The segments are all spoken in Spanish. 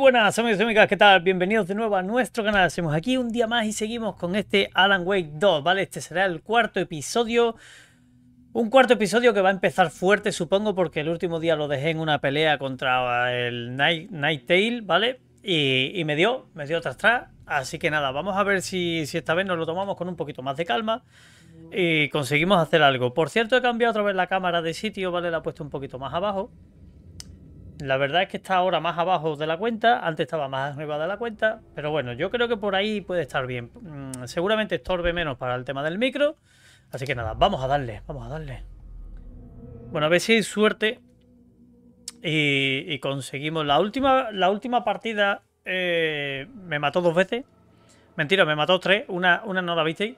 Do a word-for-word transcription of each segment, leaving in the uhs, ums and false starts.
buenas amigos y amigas, ¿qué tal? Bienvenidos de nuevo a nuestro canal. Hacemos aquí un día más y seguimos con este Alan Wake dos, ¿vale? Este será el cuarto episodio. Un cuarto episodio que va a empezar fuerte, supongo, porque el último día lo dejé en una pelea contra el Night, Night Tail, ¿vale? Y, y me dio, me dio tras tras. Así que nada, vamos a ver si, si esta vez nos lo tomamos con un poquito más de calma y conseguimos hacer algo. Por cierto, he cambiado otra vez la cámara de sitio, ¿vale? La he puesto un poquito más abajo. La verdad es que está ahora más abajo de la cuenta, antes estaba más arriba de la cuenta, pero bueno, yo creo que por ahí puede estar bien. Mm, seguramente estorbe menos para el tema del micro, así que nada, vamos a darle, vamos a darle. Bueno, a ver si hay suerte y, y conseguimos. La última, la última partida eh, me mató dos veces. Mentira, me mató tres, una, una no la visteis.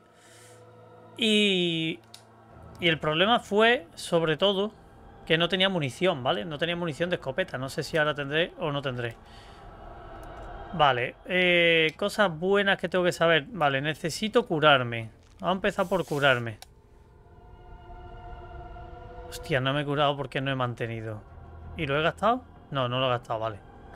Y, y el problema fue, sobre todo, que no tenía munición, ¿vale? No tenía munición de escopeta. No sé si ahora tendré o no tendré. Vale. Eh, cosas buenas que tengo que saber. Vale, necesito curarme. Vamos a empezar por curarme. Hostia, no me he curado porque no he mantenido. ¿Y lo he gastado? No, no lo he gastado, vale.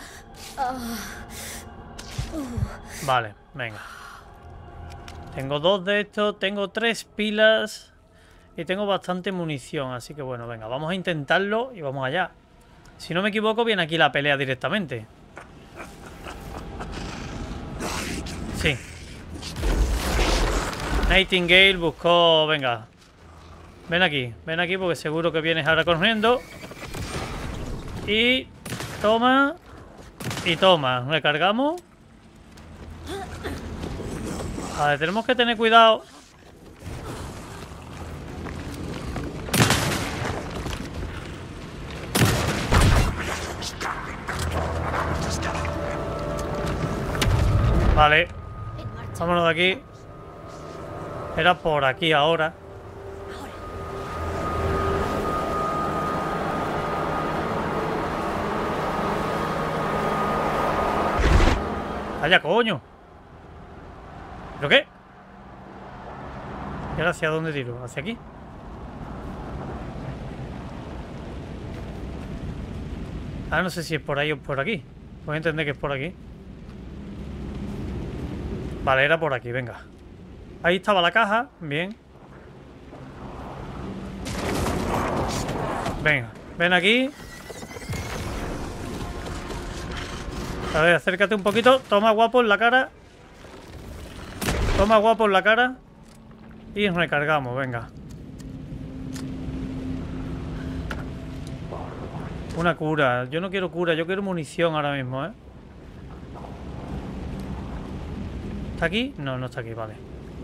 Vale, venga. Tengo dos de estos. Tengo tres pilas. Y tengo bastante munición, así que bueno, venga, vamos a intentarlo y vamos allá. Si no me equivoco, viene aquí la pelea directamente. Sí. Nightingale buscó... Venga. Ven aquí, ven aquí porque seguro que vienes ahora corriendo. Y... Toma. Y toma. Recargamos. A ver, tenemos que tener cuidado. Vale, vámonos de aquí. Era por aquí ahora. ¡Vaya coño! ¿Pero qué? ¿Y ahora hacia dónde tiro? ¿Hacia aquí? Ahora no sé si es por ahí o por aquí. Voy a entender que es por aquí. Vale, era por aquí, venga. Ahí estaba la caja, bien. Venga, ven aquí. A ver, acércate un poquito. Toma guapo en la cara. Toma guapo en la cara. Y recargamos, venga. Una cura. Yo no quiero cura, yo quiero munición ahora mismo, ¿eh? ¿Está aquí? No, no está aquí, vale.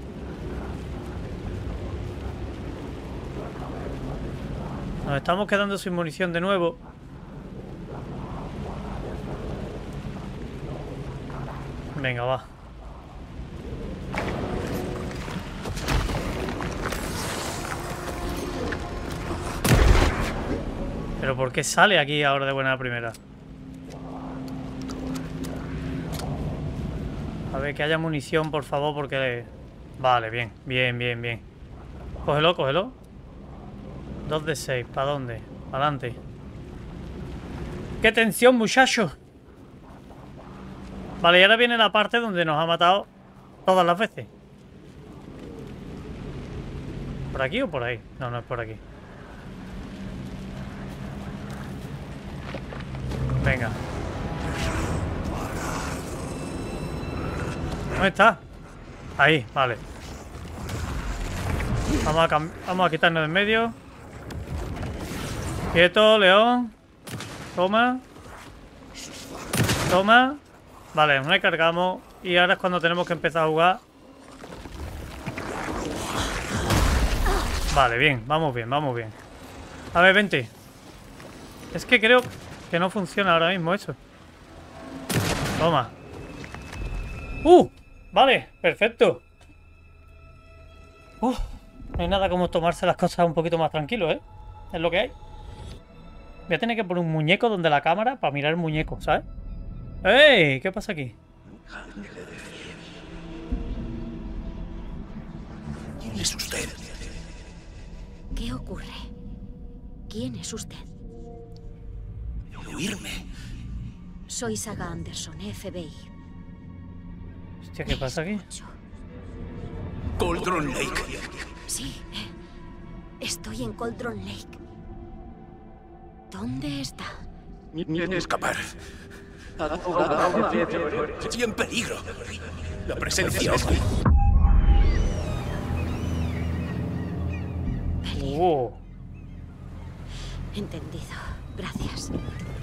Nos estamos quedando sin munición de nuevo. Venga, va. ¿Pero por qué sale aquí ahora de buena primera? A ver, que haya munición, por favor, porque... Vale, bien, bien, bien, bien. Cógelo, cógelo. Dos de seis, ¿para dónde? Para adelante. ¡Qué tensión, muchacho! Vale, y ahora viene la parte donde nos ha matado todas las veces. ¿Por aquí o por ahí? No, no es por aquí. Venga. ¿Dónde está? Ahí, vale. Vamos a, vamos a quitarnos de en medio. Quieto, león. Toma. Toma. Vale, recargamos. Y ahora es cuando tenemos que empezar a jugar. Vale, bien, vamos bien, vamos bien. A ver, vente. Es que creo que no funciona ahora mismo eso. Toma. ¡Uh! Vale, perfecto. Uh, no hay nada como tomarse las cosas un poquito más tranquilo, ¿eh? Es lo que hay. Voy a tener que poner un muñeco donde la cámara para mirar el muñeco, ¿sabes? ¡Ey! ¿Qué pasa aquí? ¿Quién es usted? ¿Qué ocurre? ¿Quién es usted? Huirme. Soy Saga Anderson, F B I. Hostia, ¿qué pasa aquí? Escucho. Cauldron Lake. Sí, estoy en Cauldron Lake. ¿Dónde está? Escapar. Estoy en peligro. La presencia oscura. Oh. Entendido. Gracias.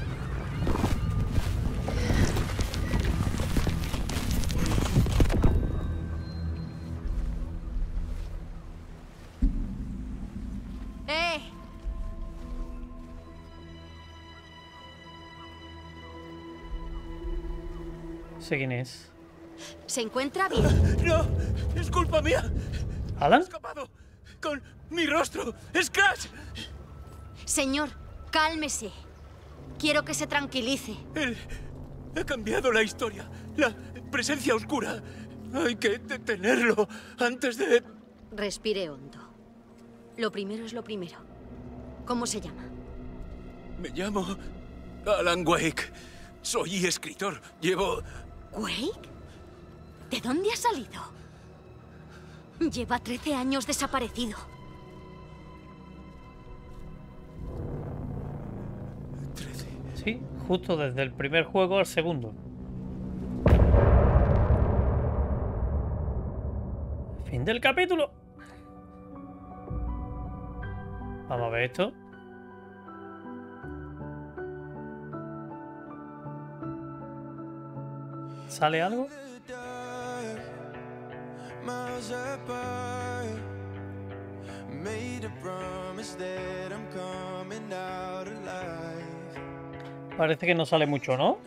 ¡Eh! Sé quién es. ¿Se encuentra bien? No, es culpa mía. ¿Alan? He escapado con mi rostro. ¡Es Crash! Señor, cálmese. Quiero que se tranquilice. Él ha cambiado la historia. La presencia oscura. Hay que detenerlo antes de... Respire hondo. Lo primero es lo primero. ¿Cómo se llama? Me llamo Alan Wake. Soy escritor. Llevo... ¿Wake? ¿De dónde ha salido? Lleva trece años desaparecido. trece. Sí, justo desde el primer juego al segundo. Fin del capítulo. Vamos a ver esto. ¿Sale algo? Parece que no sale mucho, ¿no?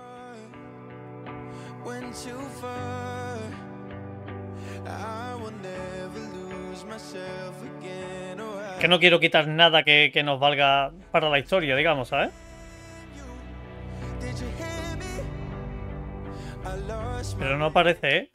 Que no quiero quitar nada que, que nos valga para la historia, digamos, ¿sabes? Pero no aparece, ¿eh?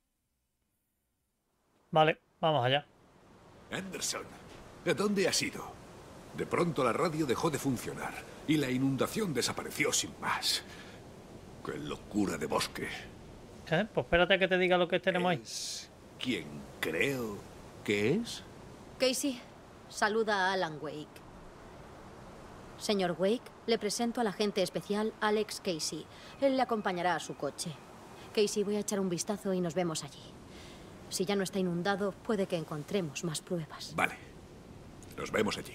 Vale, vamos allá. Anderson, ¿de dónde has ido? De pronto la radio dejó de funcionar y la inundación desapareció sin más. ¡Qué locura de bosque! ¿Eh? Pues espérate a que te diga lo que tenemos ahí. ¿Es quien creo que es? Casey, saluda a Alan Wake. Señor Wake, le presento al agente especial Alex Casey. Él le acompañará a su coche. Casey, voy a echar un vistazo y nos vemos allí. Si ya no está inundado, puede que encontremos más pruebas. Vale. Nos vemos allí.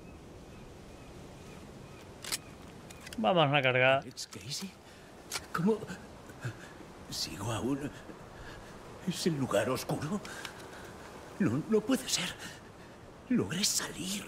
Vamos a cargar. ¿Es Casey? ¿Cómo? ¿Sigo aún? ¿Es el lugar oscuro? No, no puede ser. Logré salir.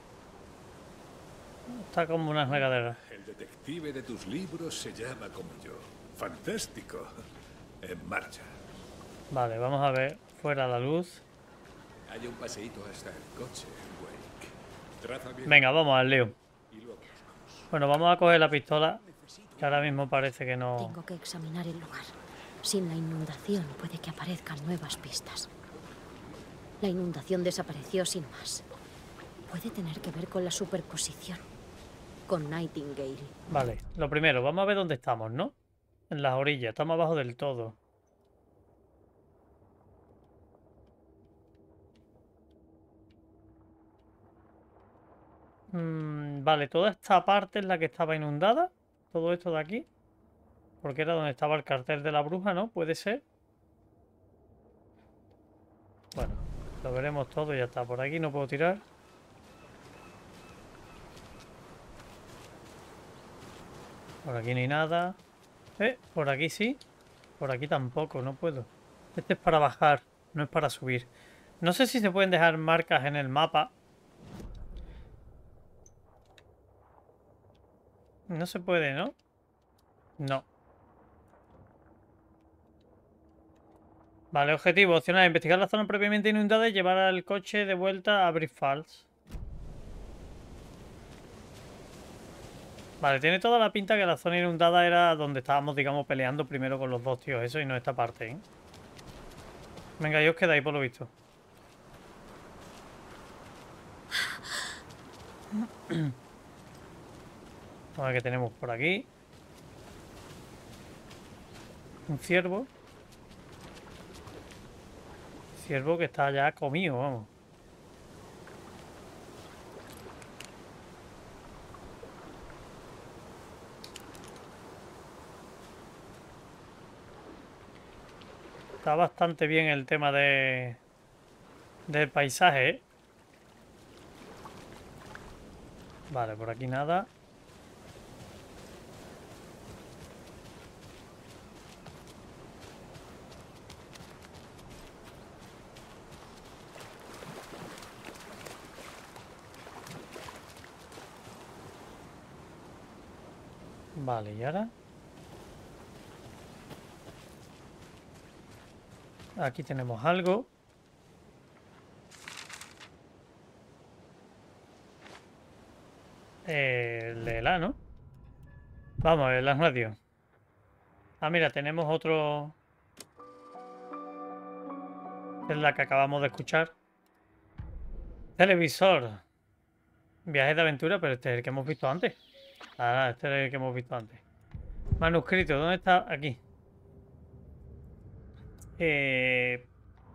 Está como unas regaderas. El detective de tus libros se llama como yo. Fantástico. En marcha. Vale, vamos a ver. Fuera la luz. Hay un paseíto hasta el coche, Wake. Traza bien. Venga, vamos al lío. Y luego nos vamos. Bueno, vamos a coger la pistola. Que ahora mismo parece que no... Tengo que examinar el lugar. Sin la inundación puede que aparezcan nuevas pistas. La inundación desapareció sin más. Puede tener que ver con la superposición. Con Nightingale. Vale, lo primero, vamos a ver dónde estamos, ¿no? En las orillas, estamos abajo del todo. Mm, vale, toda esta parte es la que estaba inundada. Todo esto de aquí. Porque era donde estaba el cartel de la bruja, ¿no? Puede ser. Bueno, lo veremos todo y ya está. Por aquí no puedo tirar. Por aquí ni nada. Eh, por aquí sí. Por aquí tampoco, no puedo. Este es para bajar, no es para subir. No sé si se pueden dejar marcas en el mapa. No se puede, ¿no? No. Vale, objetivo opcional: investigar la zona previamente inundada y llevar al coche de vuelta a Brick Falls. Vale, tiene toda la pinta que la zona inundada era donde estábamos, digamos, peleando primero con los dos tíos, eso, y no esta parte, ¿eh? Venga, y os quedáis por lo visto. A ver qué tenemos por aquí. Un ciervo. Ciervo que está ya comido, vamos. Está bastante bien el tema de del paisaje, ¿eh? Vale, por aquí nada. Vale, ¿y ahora? Aquí tenemos algo. Eh, el de la, ¿no? Vamos, el radio. Ah, mira, tenemos otro. Es la que acabamos de escuchar. Televisor. Viajes de aventura, pero este es el que hemos visto antes. Ah, este es el que hemos visto antes. Manuscrito, ¿dónde está? Aquí. Eh...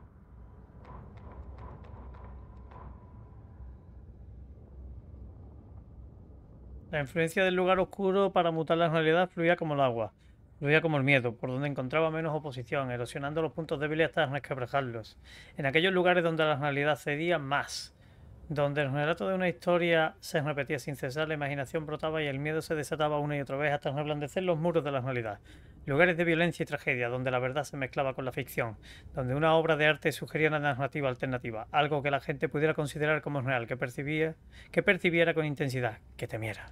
La influencia del lugar oscuro para mutar la realidad fluía como el agua, fluía como el miedo, por donde encontraba menos oposición, erosionando los puntos débiles hasta resquebrajarlos. En aquellos lugares donde la realidad cedía más, donde el relato de una historia se repetía sin cesar, la imaginación brotaba y el miedo se desataba una y otra vez hasta reblandecer los muros de la realidad. Lugares de violencia y tragedia, donde la verdad se mezclaba con la ficción, donde una obra de arte sugería una narrativa alternativa, algo que la gente pudiera considerar como real, que percibía, que percibiera con intensidad, que temiera.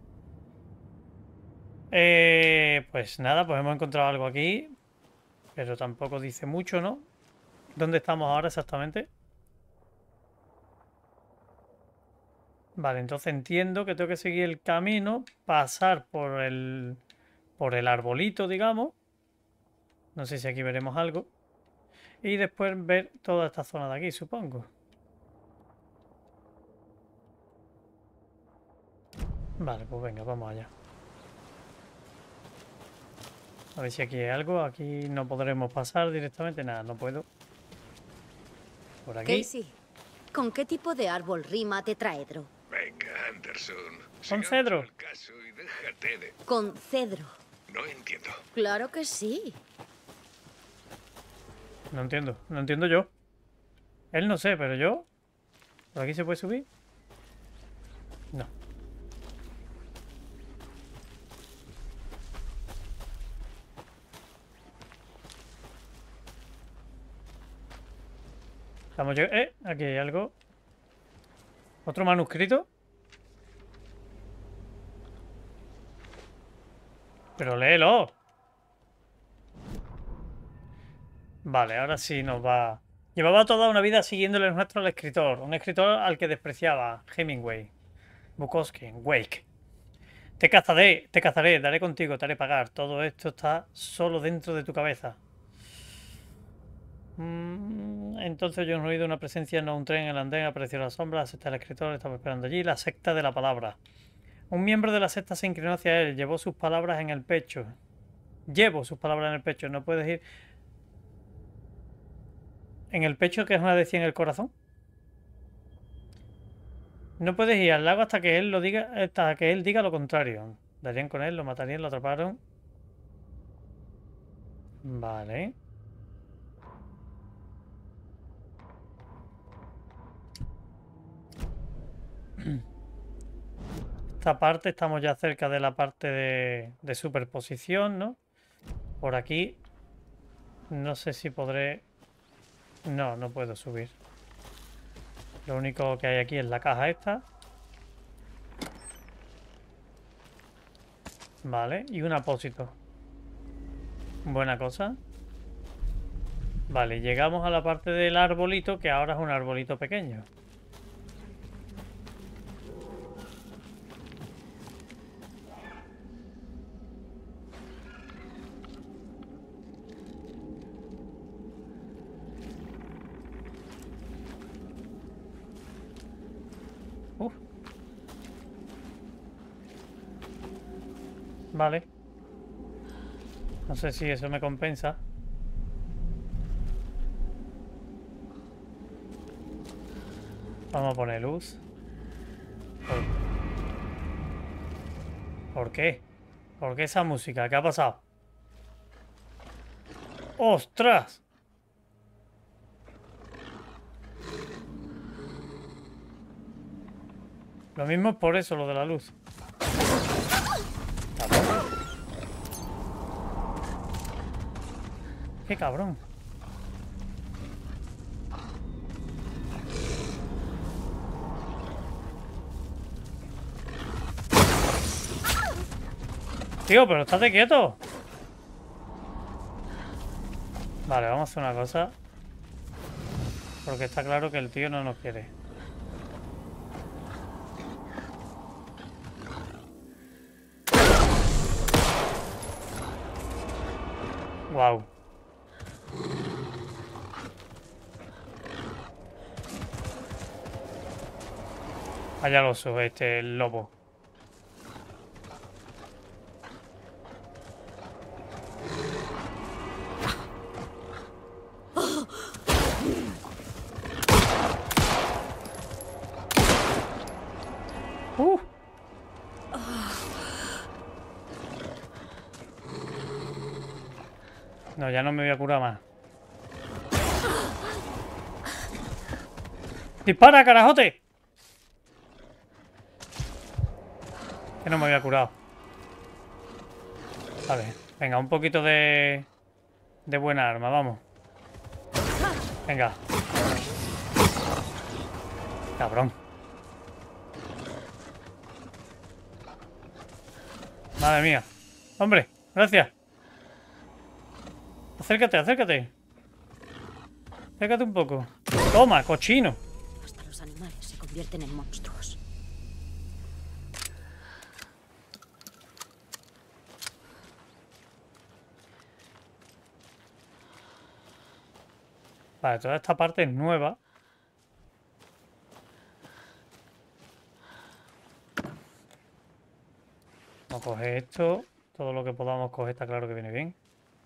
Eh, pues nada, pues hemos encontrado algo aquí, pero tampoco dice mucho, ¿no? ¿Dónde estamos ahora exactamente? Vale, entonces entiendo que tengo que seguir el camino, pasar por el, por el arbolito, digamos. No sé si aquí veremos algo. Y después ver toda esta zona de aquí, supongo. Vale, pues venga, vamos allá. A ver si aquí hay algo. Aquí no podremos pasar directamente. Nada, no puedo. Por aquí. Casey, ¿con qué tipo de árbol rima tetraedro? Venga, Anderson. ¿Con cedro? El caso y déjate de... Con cedro. No entiendo. Claro que sí. No entiendo. No entiendo yo. Él no sé, pero yo... ¿Por aquí se puede subir? No. Estamos llegando... Eh, aquí hay algo. ¿Otro manuscrito? Pero léelo. Vale, ahora sí nos va... Llevaba toda una vida siguiéndole el rastro al escritor. Un escritor al que despreciaba. Hemingway. Bukowski. Wake. Te cazaré, te cazaré, daré contigo, te haré pagar. Todo esto está solo dentro de tu cabeza. Mm, entonces yo he oído una presencia, no un tren en el andén, apareció la sombra, la secta del escritor, estaba esperando allí, la secta de la palabra. Un miembro de la secta se inclinó hacia él, llevó sus palabras en el pecho. Llevo sus palabras en el pecho, no puedes ir... ¿En el pecho que es una decía en el corazón? No puedes ir al lago hasta que él lo diga, hasta que él diga lo contrario. Darían con él, lo matarían, lo atraparon. Vale. Esta parte estamos ya cerca de la parte de, de superposición, ¿no? Por aquí no sé si podré... No, no puedo subir. Lo único que hay aquí es la caja esta. Vale, y un apósito. Buena cosa. Vale, llegamos a la parte del arbolito, que ahora es un arbolito pequeño. Uf. Vale. No sé si eso me compensa. Vamos a poner luz. ¿Por, ¿Por qué? ¿Por qué esa música? ¿Qué ha pasado? ¡Ostras! Lo mismo es por eso, lo de la luz. Cabrón. ¡Qué cabrón! Tío, pero estate quieto. Vale, vamos a hacer una cosa. Porque está claro que el tío no nos quiere. Wow. Allá lo sube este el lobo. Uh. No, ya no me voy a curar más. ¡Dispara, carajote! Que no me había curado. Vale, venga, un poquito de... de buena arma, vamos. Venga. Cabrón. Madre mía. Hombre, gracias. Acércate, acércate. Acércate un poco. Toma, cochino. Hasta los animales se convierten en monstruos. Vale, toda esta parte es nueva. Vamos a coger esto. Todo lo que podamos coger está claro que viene bien.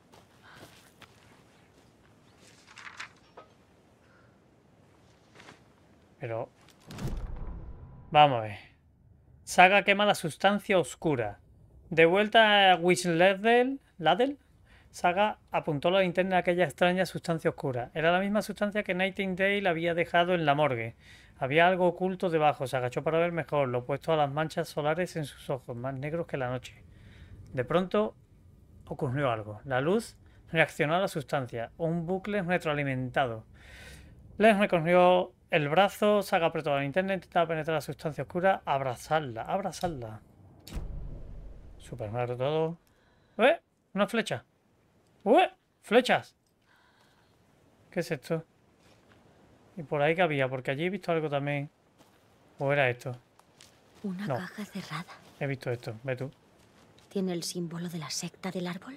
Pero... vamos a ver. Saga quema la sustancia oscura. De vuelta a Wishladel, Ladel, Saga apuntó la linterna a aquella extraña sustancia oscura. Era la misma sustancia que Nightingale había dejado en la morgue. Había algo oculto debajo. Se agachó para ver mejor, lo opuesto a las manchas solares en sus ojos, más negros que la noche. De pronto ocurrió algo. La luz reaccionó a la sustancia. Un bucle retroalimentado. Les recorrió el brazo. Saga apretó la linterna, intentaba penetrar la sustancia oscura. Abrazarla, abrazarla. Súper raro todo. ¡Eh! Una flecha. ¡Ué! ¡Flechas! ¿Qué es esto? Y por ahí que había, porque allí he visto algo también. ¿O era esto? Una No. caja cerrada. He visto esto, ve tú. ¿Tiene el símbolo de la secta del árbol?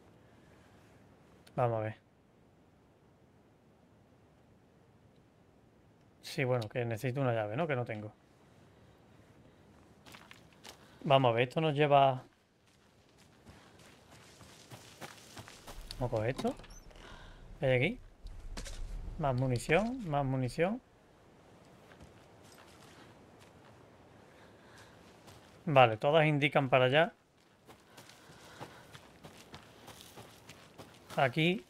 Vamos a ver. Sí, bueno, que necesito una llave, ¿no? Que no tengo. Vamos a ver, esto nos lleva... Vamos a coger esto. ¿Qué hay aquí? Más munición, más munición. Vale, todas indican para allá. Aquí.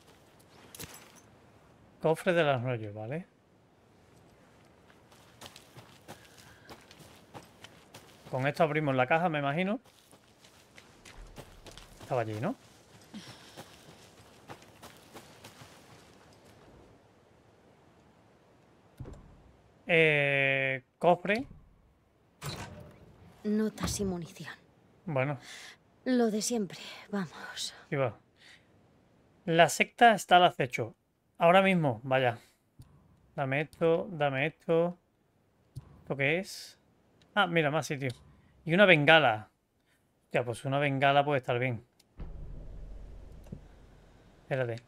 Cofre del arroyo, ¿vale? Con esto abrimos la caja, me imagino. Estaba allí, ¿no? Eh, cofre. Notas y munición. Bueno, Lo de siempre. Vamos. sí va. La secta está al acecho. Ahora mismo, vaya. Dame esto, dame esto. ¿Esto qué es? Ah, mira, más sitio. Y una bengala. Ya, pues una bengala puede estar bien. Espérate.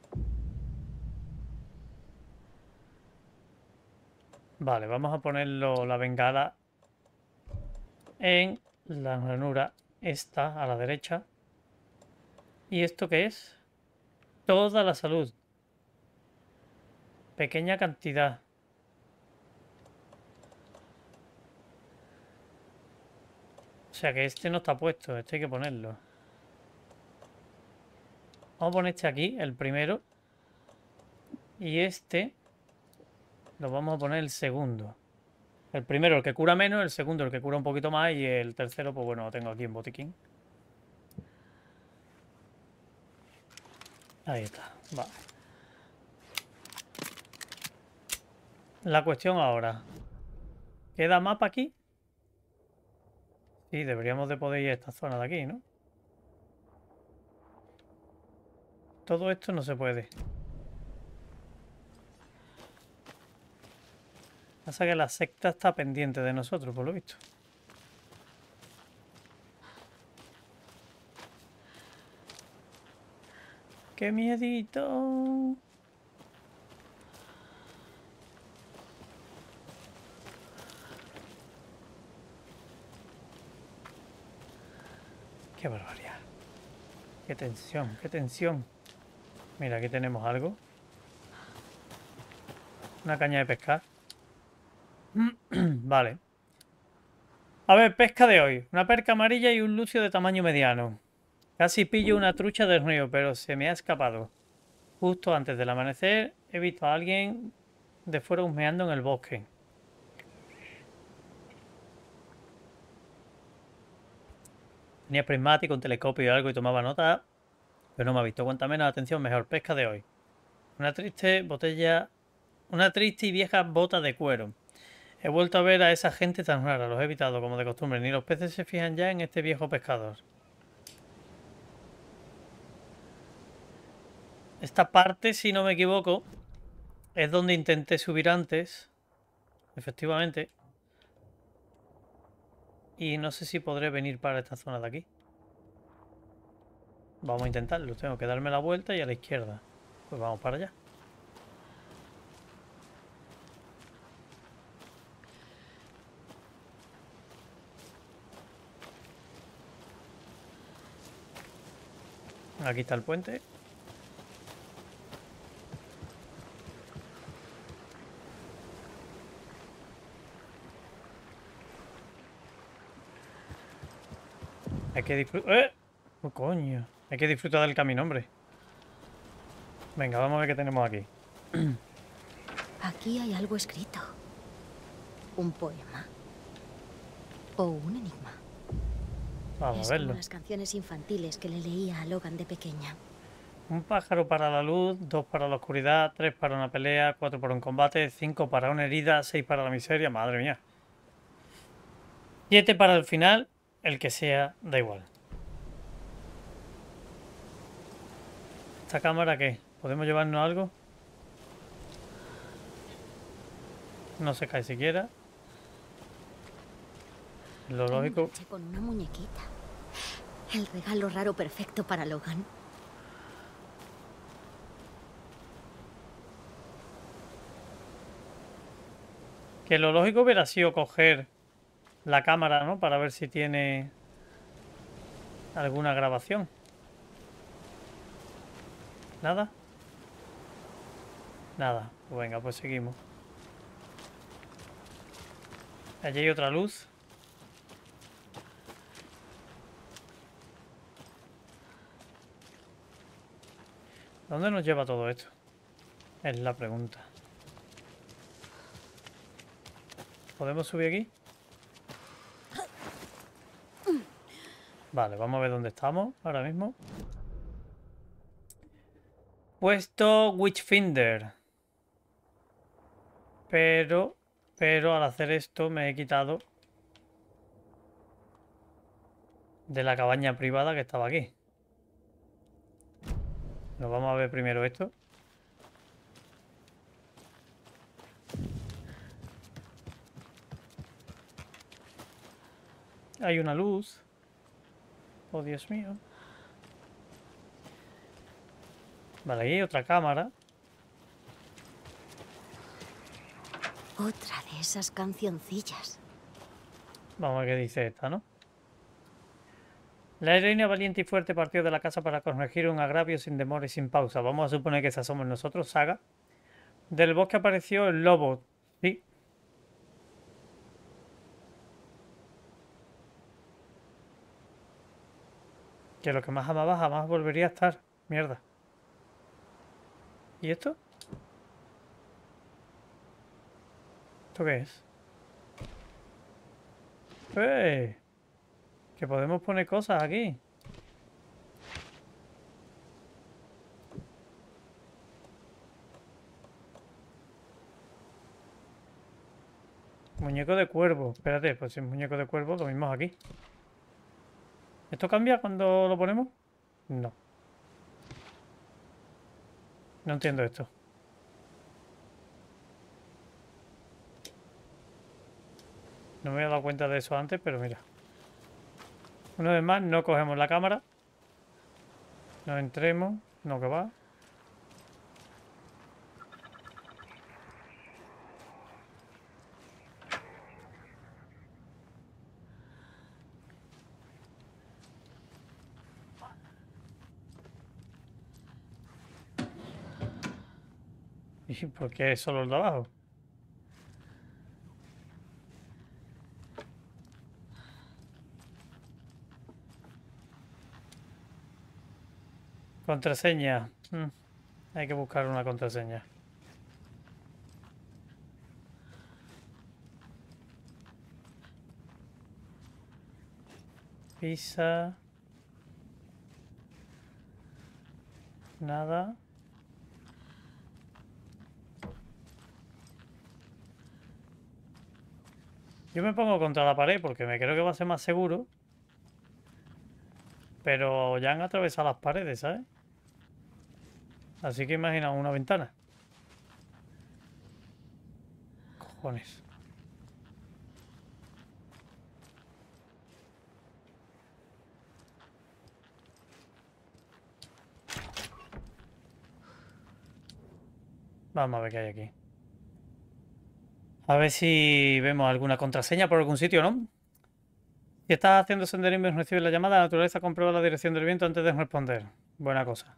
Vale, vamos a ponerlo la bengala en la ranura esta a la derecha. ¿Y esto qué es? Toda la salud. Pequeña cantidad. O sea que este no está puesto, este hay que ponerlo. Vamos a poner este aquí, el primero. Y este lo vamos a poner el segundo. El primero el que cura menos, el segundo el que cura un poquito más y el tercero, pues bueno, lo tengo aquí en botiquín. Ahí está, vale. La cuestión ahora. ¿Queda mapa aquí? Sí, deberíamos de poder ir a esta zona de aquí, ¿no? Todo esto no se puede. Pasa que la secta está pendiente de nosotros, por lo visto. ¡Qué miedito! ¡Qué barbaridad! ¡Qué tensión! ¡Qué tensión! Mira, aquí tenemos algo. Una caña de pescar. Vale. A ver, pesca de hoy. Una perca amarilla y un lucio de tamaño mediano. Casi pillo una trucha del río, pero se me ha escapado. Justo antes del amanecer he visto a alguien de fuera husmeando en el bosque. Tenía prismático, un telescopio y algo y tomaba nota, pero no me ha visto. Cuanta menos atención, mejor. Pesca de hoy. Una triste botella... Una triste y vieja bota de cuero. He vuelto a ver a esa gente tan rara. Los he evitado como de costumbre. Ni los peces se fijan ya en este viejo pescador. Esta parte, si no me equivoco, es donde intenté subir antes. Efectivamente. Y no sé si podré venir para esta zona de aquí. Vamos a intentarlo. Tengo que darme la vuelta y a la izquierda. Pues vamos para allá. Aquí está el puente. Hay que disfrutar... ¡Eh! ¡Oh, coño! Hay que disfrutar del camino, hombre. Venga, vamos a ver qué tenemos aquí. Aquí hay algo escrito. Un poema. O un enigma. Vamos es a verlo. como las canciones infantiles que le leía a Logan de pequeña. Un pájaro para la luz, dos para la oscuridad, tres para una pelea, cuatro para un combate, cinco para una herida, seis para la miseria. Madre mía. Siete para el final. El que sea, da igual. ¿Esta cámara qué? ¿Podemos llevarnos algo? No se cae siquiera. Lo lógico. Con una muñequita. El regalo raro perfecto para Logan. Que lo lógico hubiera sido coger la cámara, ¿no? Para ver si tiene alguna grabación. ¿Nada? Nada. Pues venga, pues seguimos. Allí hay otra luz. ¿Dónde nos lleva todo esto? Es la pregunta. ¿Podemos subir aquí? Vale, vamos a ver dónde estamos ahora mismo. Puesto Witchfinder. Pero, pero al hacer esto me he quitado de la cabaña privada que estaba aquí. Nos vamos a ver primero esto. Hay una luz. Oh, Dios mío. Vale, ahí hay otra cámara. Otra de esas cancioncillas. Vamos a ver qué dice esta, ¿no? La heroína valiente y fuerte partió de la casa para corregir un agravio sin demora y sin pausa. Vamos a suponer que esa somos nosotros, Saga. Del bosque apareció el lobo. Sí. Que lo que más amaba jamás volvería a estar. Mierda. ¿Y esto? ¿Esto qué es? ¡Eh! Que podemos poner cosas aquí. Muñeco de cuervo. Espérate, pues si es muñeco de cuervo, lo mismo aquí. ¿Esto cambia cuando lo ponemos? No. No entiendo esto. No me había dado cuenta de eso antes, pero mira. Una vez más, no cogemos la cámara. No entremos. No, que va. ¿Y por qué solo el de abajo? Contraseña. Mm, hay que buscar una contraseña. Pisa. Nada. Yo me pongo contra la pared porque me creo que va a ser más seguro. Pero ya han atravesado las paredes, ¿sabes? Así que imagina una ventana. Cojones. Vamos a ver qué hay aquí. A ver si vemos alguna contraseña por algún sitio, ¿no? Si estás haciendo senderismo y recibes la llamada, la naturaleza comprueba la dirección del viento antes de responder. Buena cosa.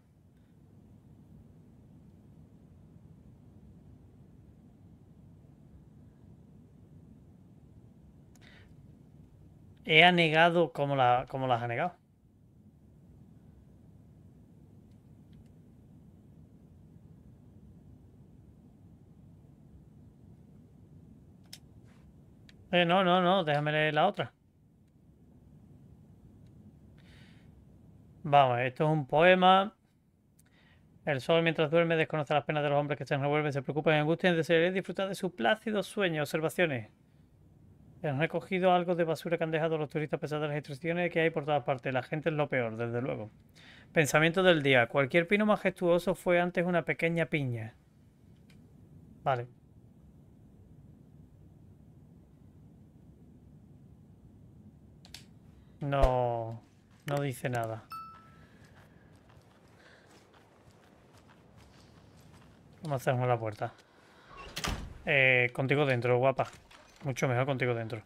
He anegado como la, como las ha negado. Eh, no, no, no, déjame leer la otra. Vamos, esto es un poema. El sol mientras duerme desconoce las penas de los hombres que se revuelven, se preocupan y angustian, desearía disfrutar de su plácido sueño. Observaciones. Han recogido algo de basura que han dejado los turistas a pesar de las instrucciones que hay por todas partes. La gente es lo peor, desde luego. Pensamiento del día. Cualquier pino majestuoso fue antes una pequeña piña. Vale. No... No dice nada. Vamos a cerrar la puerta. Eh, contigo dentro, guapa. Mucho mejor contigo dentro.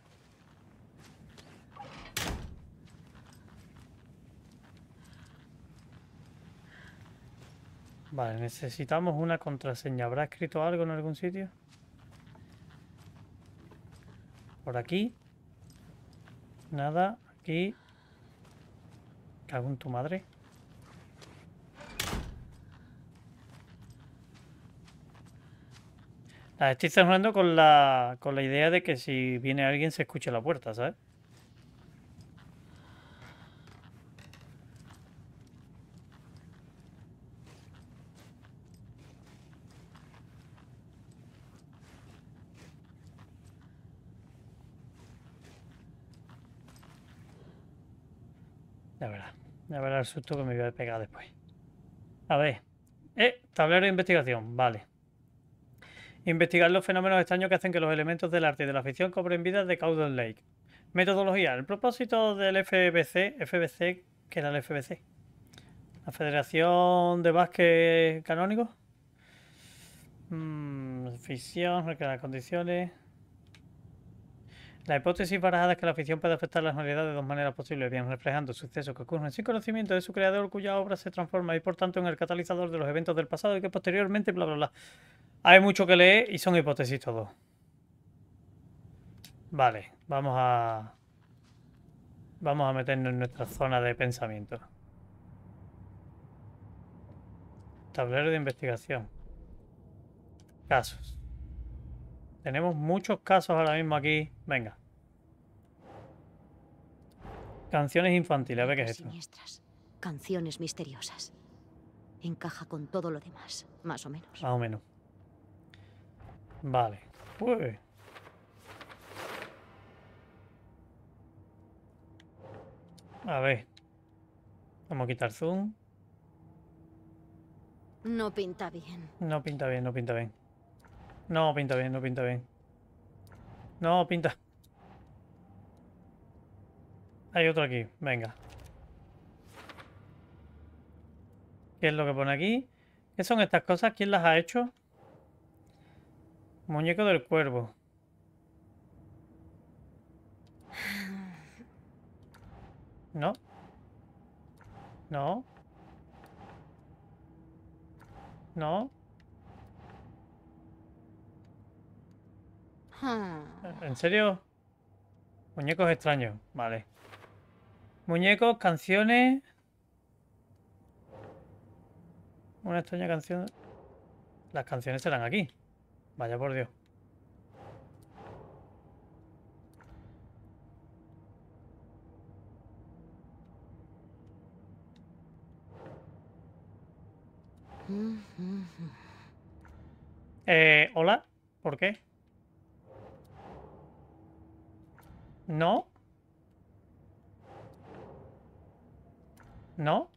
Vale, necesitamos una contraseña. ¿Habrá escrito algo en algún sitio? Por aquí. Nada. Aquí. Cago en tu madre. La estoy cerrando con la, con la idea de que si viene alguien se escuche la puerta, ¿sabes? Ya verás. Ya verás el susto que me voy a pegar después. A ver. Eh, tablero de investigación. Vale. Investigar los fenómenos extraños que hacen que los elementos del arte y de la ficción cobren vida de Cauldron Lake. Metodología. El propósito del F B C. F B C. ¿Qué era el F B C? La Federación de Básquet Canónico. Mm, ficción. Recrear condiciones. La hipótesis barajada es que la ficción puede afectar la realidad de dos maneras posibles, bien reflejando sucesos que ocurren sin conocimiento de su creador, cuya obra se transforma y por tanto en el catalizador de los eventos del pasado y que posteriormente, bla, bla, bla. Hay mucho que leer y son hipótesis todos. Vale, vamos a... Vamos a meternos en nuestra zona de pensamiento. Tablero de investigación. Casos. Tenemos muchos casos ahora mismo aquí. Venga. Canciones infantiles. A ver qué es esto. Siniestras, canciones misteriosas. Encaja con todo lo demás, más o menos. Más o menos. Vale. Uy. A ver. Vamos a quitar zoom. No pinta bien. No pinta bien, no pinta bien. No pinta bien, no pinta bien. No pinta. Hay otro aquí, venga. ¿Qué es lo que pone aquí? ¿Qué son estas cosas? ¿Quién las ha hecho? Muñeco del cuervo. No. No. No. Hmm. ¿En serio? Muñecos extraños. Vale. Muñecos, canciones. Una extraña canción. Las canciones serán aquí. Vaya por Dios. Eh, hola. ¿Por qué? No. No.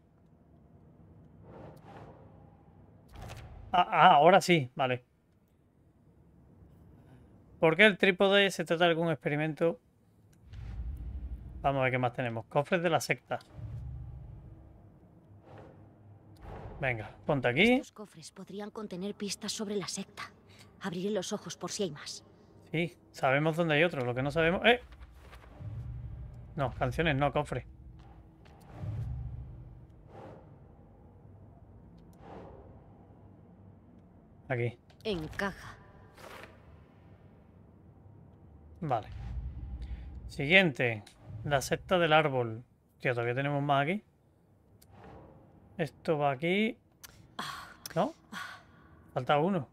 Ah, ah, ahora sí, vale. ¿Por qué el trípode? ¿Se trata de algún experimento? Vamos a ver qué más tenemos. Cofres de la secta. Venga, ponte aquí. Estos cofres podrían contener pistas sobre la secta. Abriré los ojos por si hay más. Sí, sabemos dónde hay otro. Lo que no sabemos... ¡Eh! No, canciones no, cofre. Aquí. Encaja. Vale. Siguiente. La secta del árbol. Tío, todavía tenemos más aquí. Esto va aquí. ¿No? Falta uno.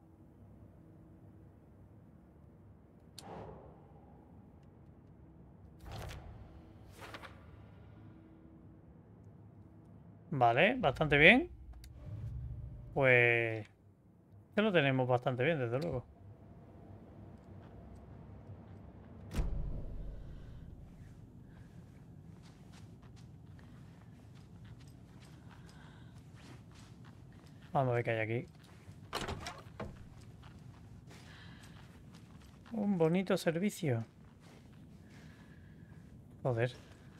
Vale, bastante bien. Pues... Este lo tenemos bastante bien, desde luego. Vamos a ver qué hay aquí. Un bonito servicio. Joder.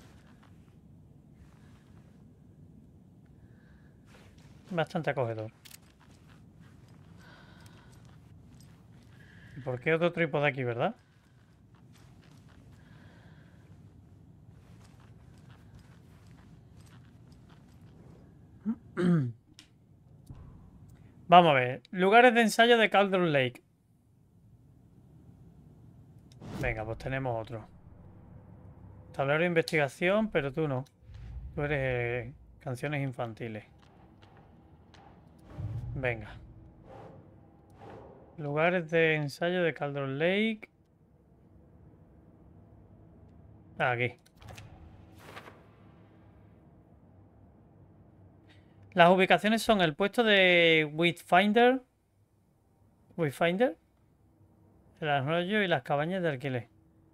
Bastante acogedor. ¿Y por qué otro trípode aquí, verdad? Vamos a ver. Lugares de ensayo de Cauldron Lake. Venga, pues tenemos otro. Tablero de investigación, pero tú no. Tú eres eh, canciones infantiles. Venga. Lugares de ensayo de Cauldron Lake. Aquí. Las ubicaciones son el puesto de Witfinder. Witfinder. El arroyo y las cabañas de alquiler.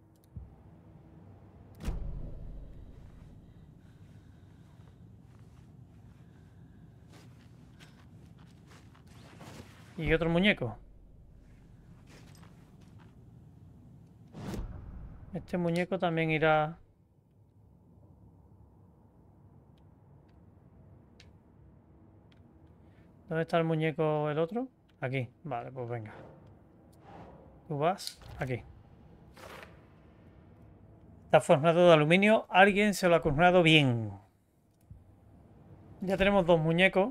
Y otro muñeco. Este muñeco también irá... ¿Dónde está el muñeco el otro? Aquí. Vale, pues venga. Tú vas aquí. Está forjado de aluminio. Alguien se lo ha forjado bien. Ya tenemos dos muñecos.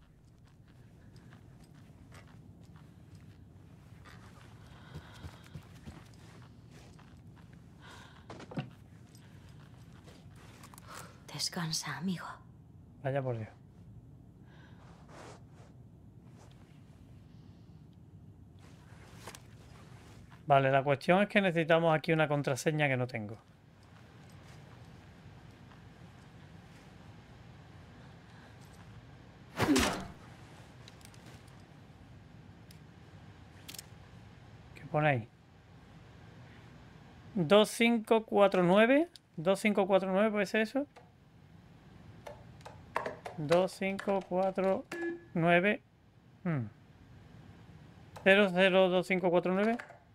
Descansa, amigo. Vaya por Dios. Vale, la cuestión es que necesitamos aquí una contraseña que no tengo. ¿Qué pone ahí? dos cinco cuatro nueve. dos cinco cuatro nueve, ¿puede ser eso? dos cinco cuatro nueve. Hmm. cero cero dos cinco cuatro nueve.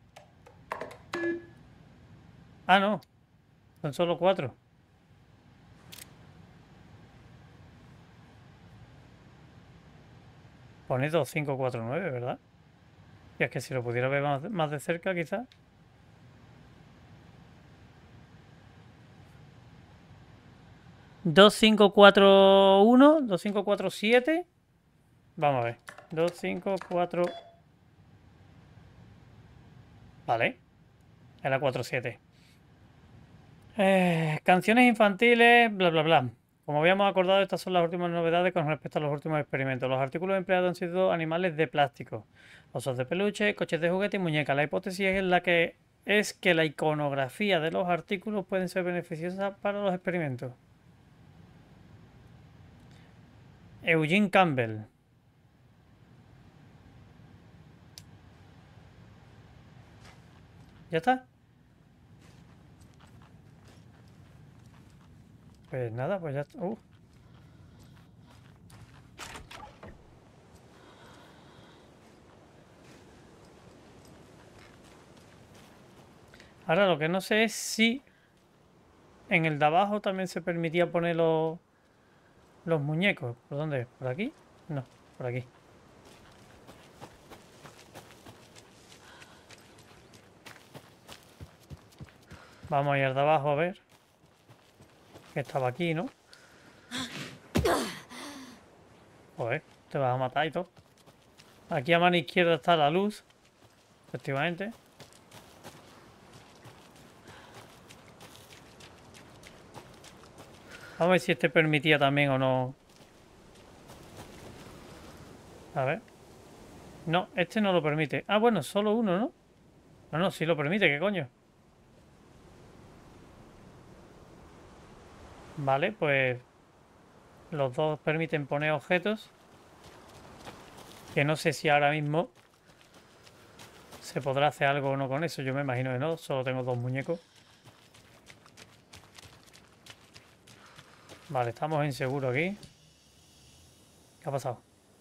Ah, no. Son solo cuatro. Pone dos cinco cuatro nueve, ¿verdad? Y es que si lo pudiera ver más, más de cerca, quizás. dos cinco cuatro uno, dos cinco cuatro siete. Vamos a ver. dos cinco cuatro. Vale. Era cuatro siete. Eh, canciones infantiles, bla, bla, bla. Como habíamos acordado, estas son las últimas novedades con respecto a los últimos experimentos. Los artículos empleados han sido animales de plástico, osos de peluche, coches de juguete y muñecas. La hipótesis es la que es que la iconografía de los artículos pueden ser beneficiosas para los experimentos. Eugene Campbell. ¿Ya está? Pues nada, pues ya está. Uh. Ahora lo que no sé es si en el de abajo también se permitía poner los, los muñecos. ¿Por dónde? ¿Por aquí? No, por aquí. Vamos a ir de abajo a ver. Que estaba aquí, ¿no? Joder, te vas a matar y todo. Aquí a mano izquierda está la luz. Efectivamente. Vamos a ver si este permitía también o no. A ver. No, este no lo permite. Ah, bueno, solo uno, ¿no? No, no, sí lo permite, ¿qué coño? Vale, pues los dos permiten poner objetos. Que no sé si ahora mismo se podrá hacer algo o no con eso. Yo me imagino que no, solo tengo dos muñecos. Vale, estamos inseguros aquí. ¿Qué ha pasado?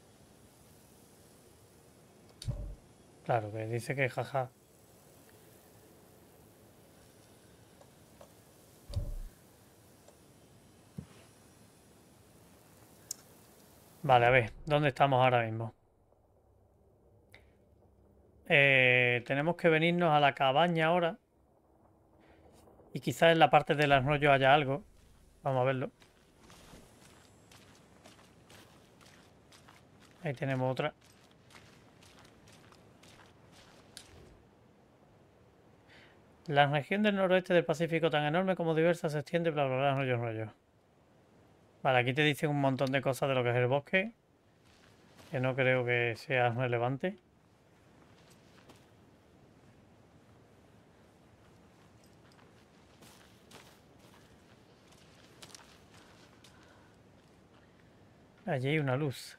Claro, que dice que jaja. Vale, a ver, ¿dónde estamos ahora mismo? Eh, tenemos que venirnos a la cabaña ahora. Y quizás en la parte del arroyo haya algo. Vamos a verlo. Ahí tenemos otra. La región del noroeste del Pacífico, tan enorme como diversa, se extiende, bla, bla, bla, rollo, rollo. Vale, aquí te dicen un montón de cosas de lo que es el bosque. Que no creo que sea relevante. Allí hay una luz.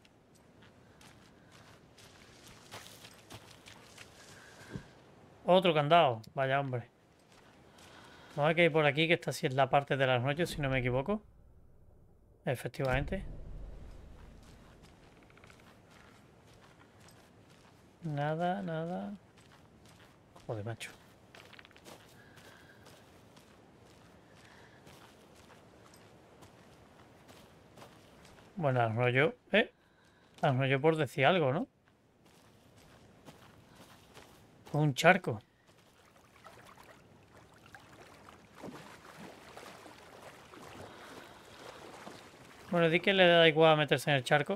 Otro candado. Vaya hombre. No hay que ir por aquí, que esta sí es la parte del arroyo, si no me equivoco. Efectivamente. Nada, nada. Joder, macho. Bueno, arroyo. Eh. Arroyo por decir algo, ¿no? Un charco. Bueno, di que le da igual a meterse en el charco.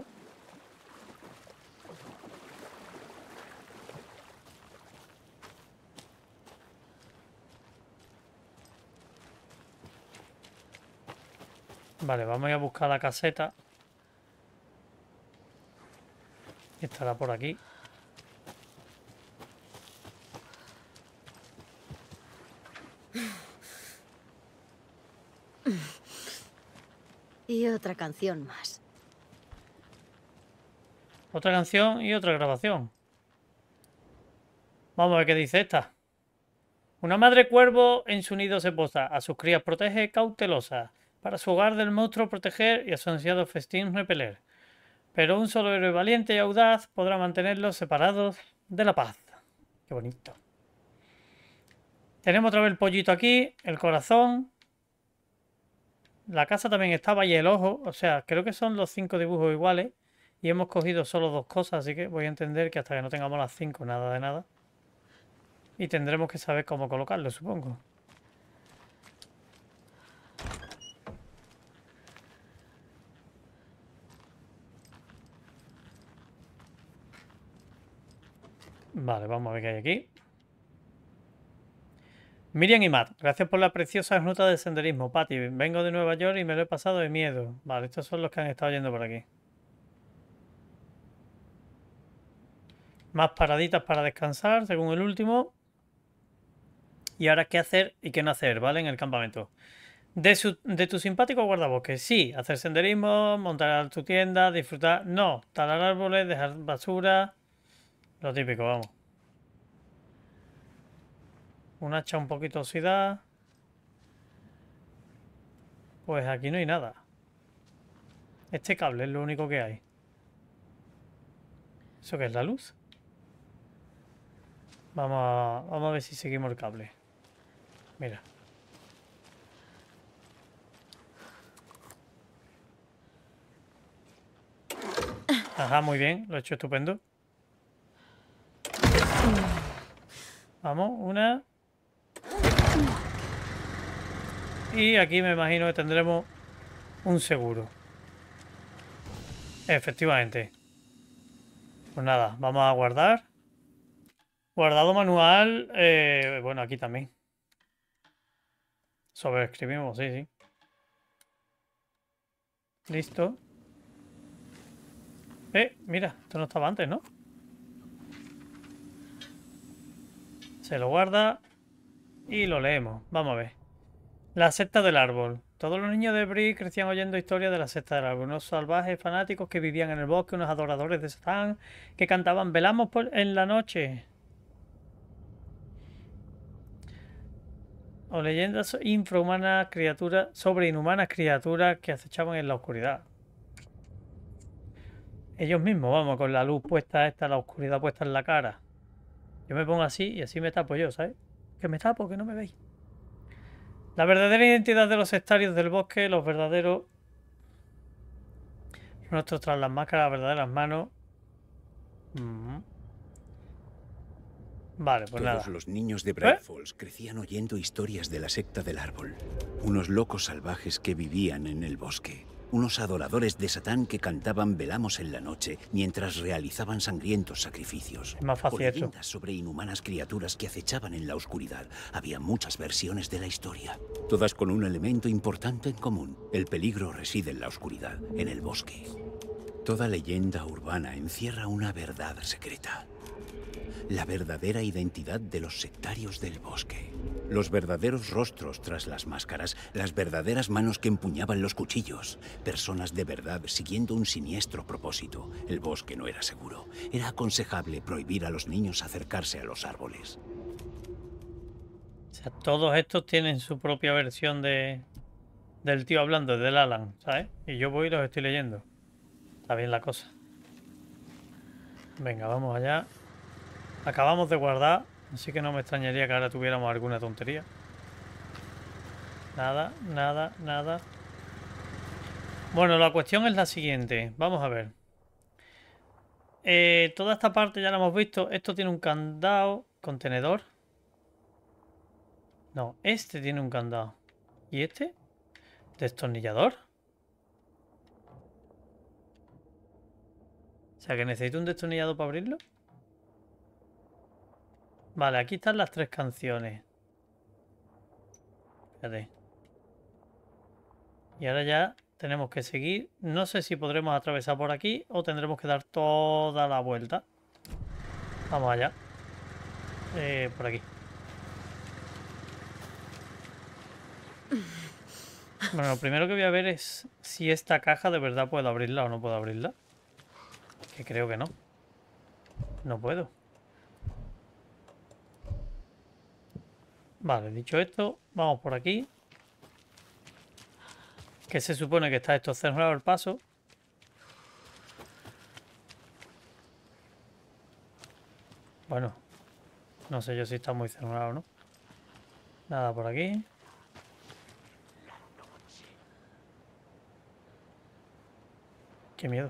Vale, vamos a ir a buscar la caseta. Estará por aquí. Y otra canción más. Otra canción y otra grabación. Vamos a ver qué dice esta. Una madre cuervo en su nido se posa. A sus crías protege cautelosa. Para su hogar del monstruo proteger y a su ansiado festín repeler. Pero un solo héroe valiente y audaz podrá mantenerlos separados de la paz. Qué bonito. Tenemos otra vez el pollito aquí, el corazón. La casa también estaba y el ojo. O sea, creo que son los cinco dibujos iguales. Y hemos cogido solo dos cosas, así que voy a entender que hasta que no tengamos las cinco, nada de nada. Y tendremos que saber cómo colocarlo, supongo. Vale, vamos a ver qué hay aquí. Miriam y Matt, gracias por la preciosa nota de senderismo. Patty, vengo de Nueva York y me lo he pasado de miedo. Vale, estos son los que han estado yendo por aquí. Más paraditas para descansar, según el último. Y ahora qué hacer y qué no hacer, ¿vale? En el campamento. De, su, de tu simpático guardabosques, sí. Hacer senderismo, montar tu tienda, disfrutar. No, talar árboles, dejar basura. Lo típico, vamos. Un hacha un poquito oxidada. Pues aquí no hay nada. Este cable es lo único que hay. ¿Eso qué es, la luz? Vamos a, vamos a ver si seguimos el cable. Mira. Ajá, muy bien. Lo he hecho estupendo. Vamos, una. Y aquí me imagino que tendremos un seguro. Efectivamente. Pues nada, vamos a guardar. Guardado manual. Eh, bueno, aquí también. Sobreescribimos, sí, sí. Listo. Eh, mira, esto no estaba antes, ¿no? Se lo guarda y lo leemos. Vamos a ver. La secta del árbol. Todos los niños de Brie crecían oyendo historias de la secta del árbol. Unos salvajes fanáticos que vivían en el bosque, unos adoradores de Satán que cantaban "Velamos por en la noche". O leyendas infrahumanas, criaturas, sobre inhumanas criaturas que acechaban en la oscuridad. Ellos mismos, vamos, con la luz puesta esta, la oscuridad puesta en la cara. Yo me pongo así y así me tapo yo, ¿sabes? Que me tapo, que no me veis. La verdadera identidad de los sectarios del bosque, los verdaderos rostros tras las máscaras, las verdaderas manos. Mm. Vale, pues Todos nada. los niños de Bright Falls crecían oyendo historias de la secta del árbol. Unos locos salvajes que vivían en el bosque. Unos adoradores de Satán que cantaban "Velamos en la noche" mientras realizaban sangrientos sacrificios. Es más fácil O esto. leyendas sobre inhumanas criaturas que acechaban en la oscuridad. Había muchas versiones de la historia, todas con un elemento importante en común. El peligro reside en la oscuridad, en el bosque. Toda leyenda urbana encierra una verdad secreta. La verdadera identidad de los sectarios del bosque. Los verdaderos rostros tras las máscaras, las verdaderas manos que empuñaban los cuchillos. Personas de verdad siguiendo un siniestro propósito. El bosque no era seguro. Era aconsejable prohibir a los niños acercarse a los árboles. O sea, todos estos tienen su propia versión de del tío hablando, del Alan, ¿sabes? Y yo voy y los estoy leyendo. Está bien la cosa. Venga, vamos allá. Acabamos de guardar, así que no me extrañaría que ahora tuviéramos alguna tontería. Nada, nada, nada. Bueno, la cuestión es la siguiente. Vamos a ver. Eh, toda esta parte ya la hemos visto. Esto tiene un candado. ¿Contenedor? No, este tiene un candado. ¿Y este? ¿Destornillador? sea que necesito un destornillador para abrirlo. Vale, aquí están las tres canciones. Fíjate. Y ahora ya tenemos que seguir. No sé si podremos atravesar por aquí o tendremos que dar toda la vuelta. Vamos allá. Eh, por aquí. Bueno, lo primero que voy a ver es si esta caja de verdad puedo abrirla o no puedo abrirla. Que creo que no. No puedo. Vale, dicho esto, vamos por aquí. Que se supone que está esto cerrado el paso. Bueno, no sé yo si está muy cerrado o no. Nada por aquí. Qué miedo.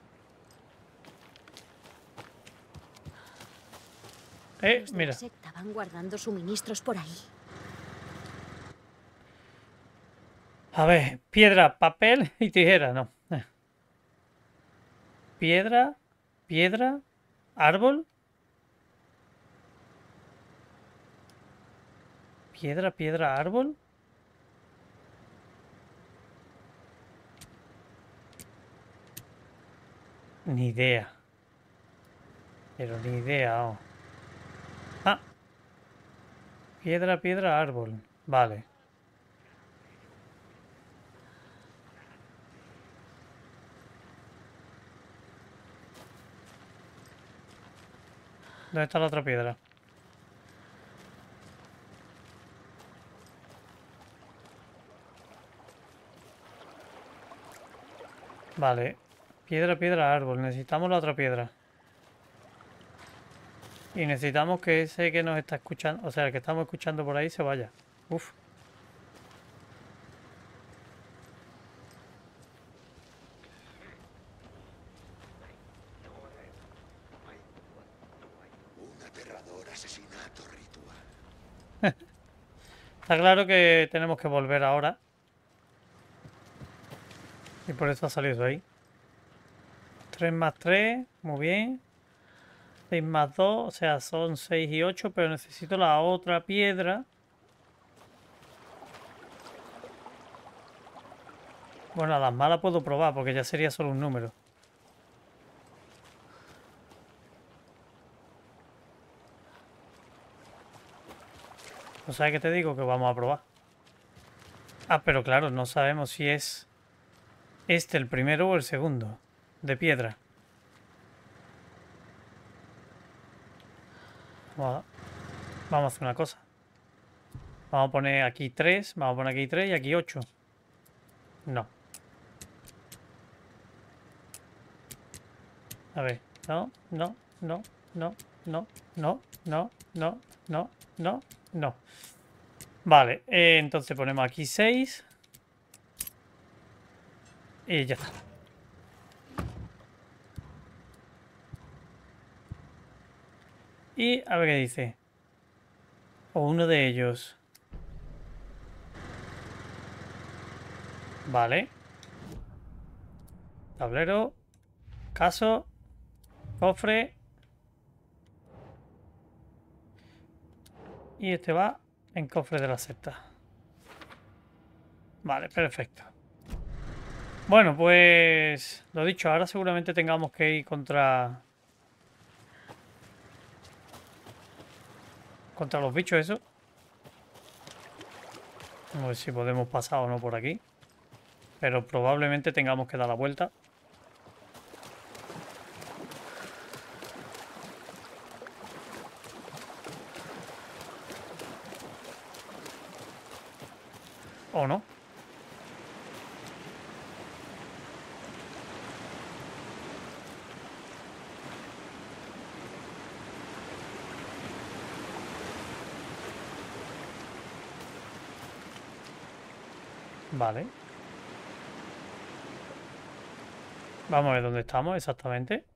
Eh, Los de mira. la secta van guardando suministros por ahí. A ver, piedra, papel y tijera, no. Eh. Piedra, piedra, árbol. Piedra, piedra, árbol. Ni idea. Pero ni idea. Oh. Ah. Piedra, piedra, árbol. Vale. ¿Dónde está la otra piedra? Vale. Piedra, piedra, árbol. Necesitamos la otra piedra. Y necesitamos que ese que nos está escuchando, o sea, el que estamos escuchando por ahí se vaya. Uf. Un aterrador asesinato ritual. Está claro que tenemos que volver ahora. Y por eso ha salido ahí. tres más tres, muy bien. seis más dos, o sea, son seis y ocho, pero necesito la otra piedra. Bueno, a las malas puedo probar, porque ya sería solo un número. O sea, que te digo que vamos a probar. Ah, pero claro, no sabemos si es este el primero o el segundo. De piedra. Vamos a, vamos a hacer una cosa. Vamos a poner aquí tres, vamos a poner aquí tres y aquí ocho. No. A ver, no, no, no, no, no, no, no, no, no, no, no. Vale, eh, entonces ponemos aquí seis. Y ya está. Y a ver qué dice. O uno de ellos. Vale. Tablero. Caso. Cofre. Y este va en cofre de la secta. Vale, perfecto. Bueno, pues lo dicho, ahora seguramente tengamos que ir contra... Contra los bichos eso. Vamos a ver si podemos pasar o no por aquí. Pero probablemente tengamos que dar la vuelta. ¿O no? Vale. Vamos a ver dónde estamos exactamente.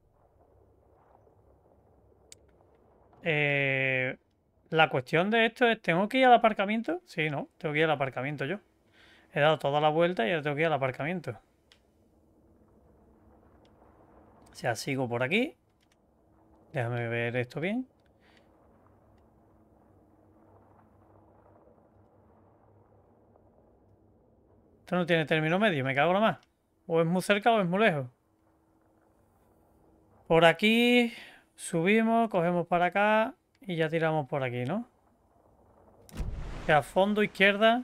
Eh, la cuestión de esto es, ¿tengo que ir al aparcamiento? Sí, no, tengo que ir al aparcamiento yo. He dado toda la vuelta y ahora tengo que ir al aparcamiento. sea, sigo por aquí. Déjame ver esto bien. Esto no tiene término medio, me cago en la más. O es muy cerca o es muy lejos. Por aquí subimos, cogemos para acá y ya tiramos por aquí, ¿no? Que a fondo, izquierda.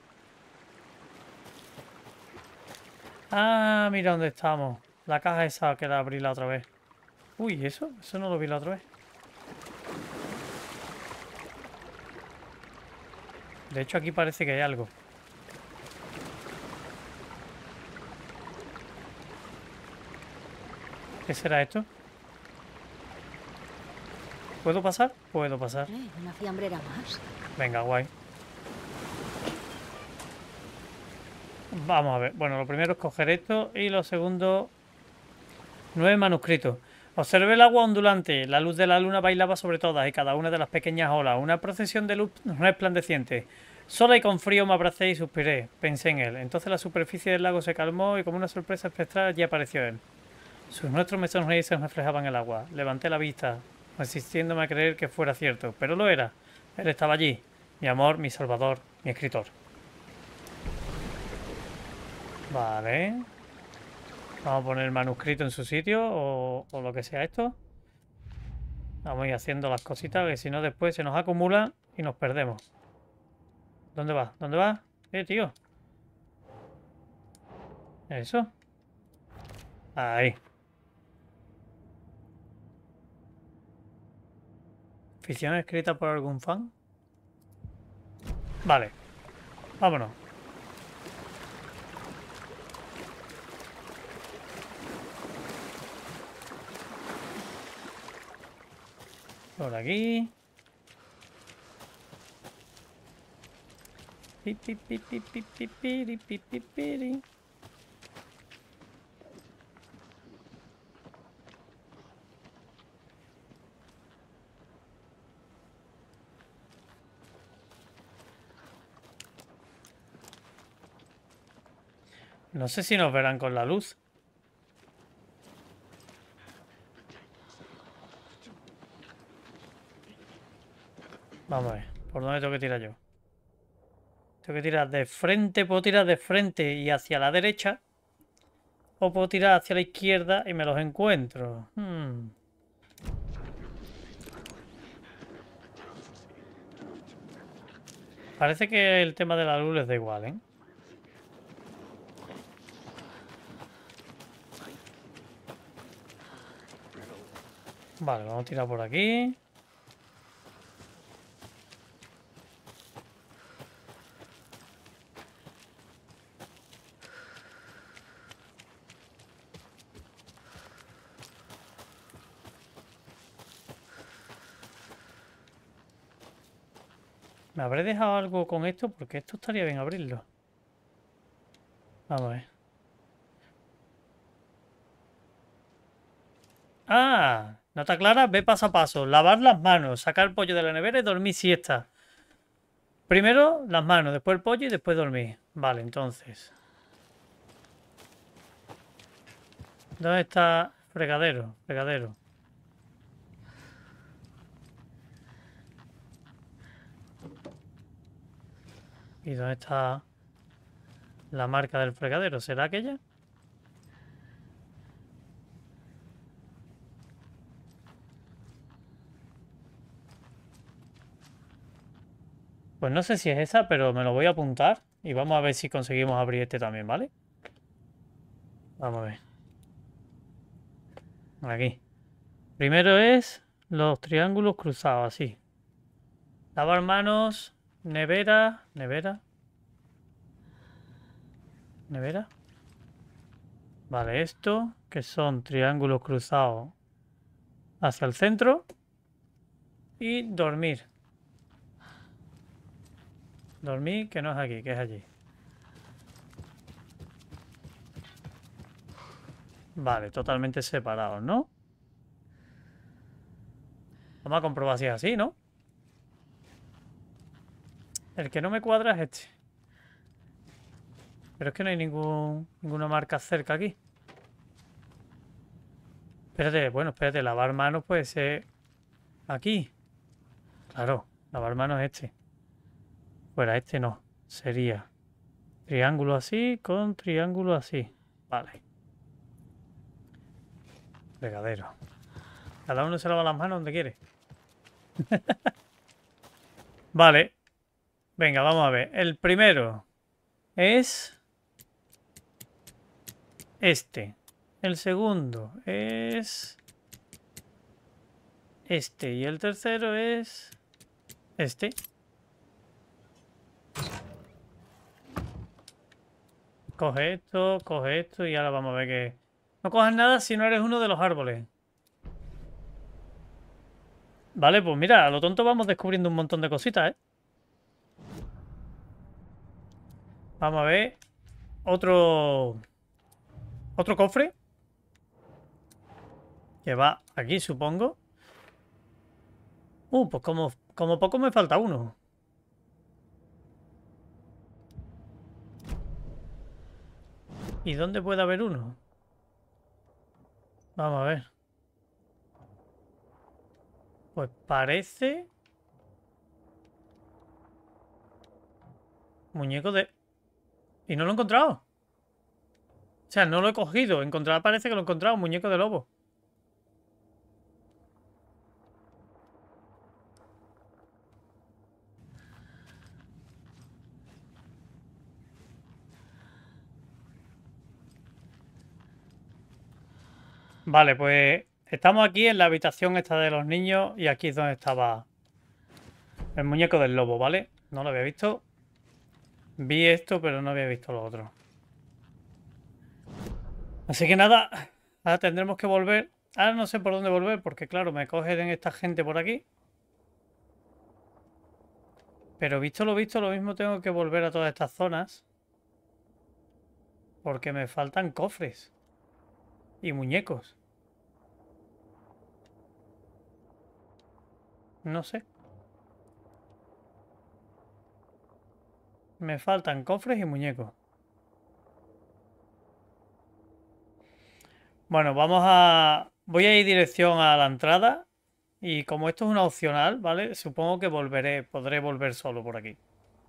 Ah, mira dónde estamos. La caja esa que la abrí la otra vez. Uy, ¿eso? Eso no lo vi la otra vez. De hecho, aquí parece que hay algo. ¿Qué será esto? ¿Puedo pasar? Puedo pasar. Eh, una fiambrera más. Venga, guay. Vamos a ver. Bueno, lo primero es coger esto y lo segundo... Nueve manuscritos. Observé el agua ondulante. La luz de la luna bailaba sobre todas y cada una de las pequeñas olas. Una procesión de luz resplandeciente. Sola y con frío me abracé y suspiré. Pensé en él. Entonces la superficie del lago se calmó y como una sorpresa espectral allí apareció él. Sus nuestros me sonreían y se reflejaban en el agua. Levanté la vista, resistiéndome a creer que fuera cierto. Pero lo era. Él estaba allí. Mi amor, mi salvador, mi escritor. Vale. Vamos a poner el manuscrito en su sitio o, o lo que sea esto. Vamos a ir haciendo las cositas que si no después se nos acumula y nos perdemos. ¿Dónde va? ¿Dónde va? Eh, tío. Eso. Ahí. ¿Ficción escrita por algún fan? Vale. Vámonos. Por aquí. Pi, pi, pi, pi, pi, pi, piri, pi, pi, piri. No sé si nos verán con la luz. Vamos a ver, ¿por dónde tengo que tirar yo? Tengo que tirar de frente, puedo tirar de frente y hacia la derecha. O puedo tirar hacia la izquierda y me los encuentro. Hmm. Parece que el tema de la luz les da igual, ¿eh? Vale, vamos a tirar por aquí. ¿Me habré dejado algo con esto? Porque esto estaría bien abrirlo. Vamos a ver. Ah, nota clara, ve paso a paso. Lavar las manos, sacar el pollo de la nevera y dormir siesta. Primero las manos, después el pollo y después dormir. Vale, entonces. ¿Dónde está fregadero? Fregadero. ¿Y dónde está la marca del fregadero? ¿Será aquella? Pues no sé si es esa, pero me lo voy a apuntar. Y vamos a ver si conseguimos abrir este también, ¿vale? Vamos a ver. Aquí. Primero es los triángulos cruzados, así. Lavar manos, nevera, nevera. Nevera. Vale, esto, que son triángulos cruzados hacia el centro. Y dormir. Dormir, que no es aquí, que es allí. Vale, totalmente separados, ¿no? Vamos a comprobar si es así, ¿no? El que no me cuadra es este. Pero es que no hay ningún, ninguna marca cerca aquí. Espérate, bueno, espérate, lavar manos puede ser aquí. Claro, lavar manos es este. Fuera, este no. Sería triángulo así con triángulo así. Vale. Fregadero. Cada uno se lava las manos donde quiere. Vale. Venga, vamos a ver. El primero es este. El segundo es este. Y el tercero es este. Coge esto, coge esto y ahora vamos a ver que... No cojas nada si no eres uno de los árboles. Vale, pues mira, a lo tonto vamos descubriendo un montón de cositas, ¿eh? Vamos a ver. Otro... Otro cofre. Que va aquí, supongo. Uh, pues como, como poco me falta uno. ¿Y dónde puede haber uno? Vamos a ver. Pues parece... Muñeco de... Y no lo he encontrado. O sea, no lo he cogido. Encontrar parece que lo he encontrado. Muñeco de lobo. Vale, pues estamos aquí en la habitación esta de los niños y aquí es donde estaba el muñeco del lobo, ¿vale? No lo había visto. Vi esto, pero no había visto lo otro. Así que nada, ahora tendremos que volver. Ahora no sé por dónde volver porque claro, me cogen esta gente por aquí. Pero visto lo visto, lo mismo tengo que volver a todas estas zonas. Porque me faltan cofres. Y muñecos. No sé. Me faltan cofres y muñecos. Bueno, vamos a... Voy a ir dirección a la entrada. Y como esto es una opcional, ¿vale? Supongo que volveré, podré volver solo por aquí.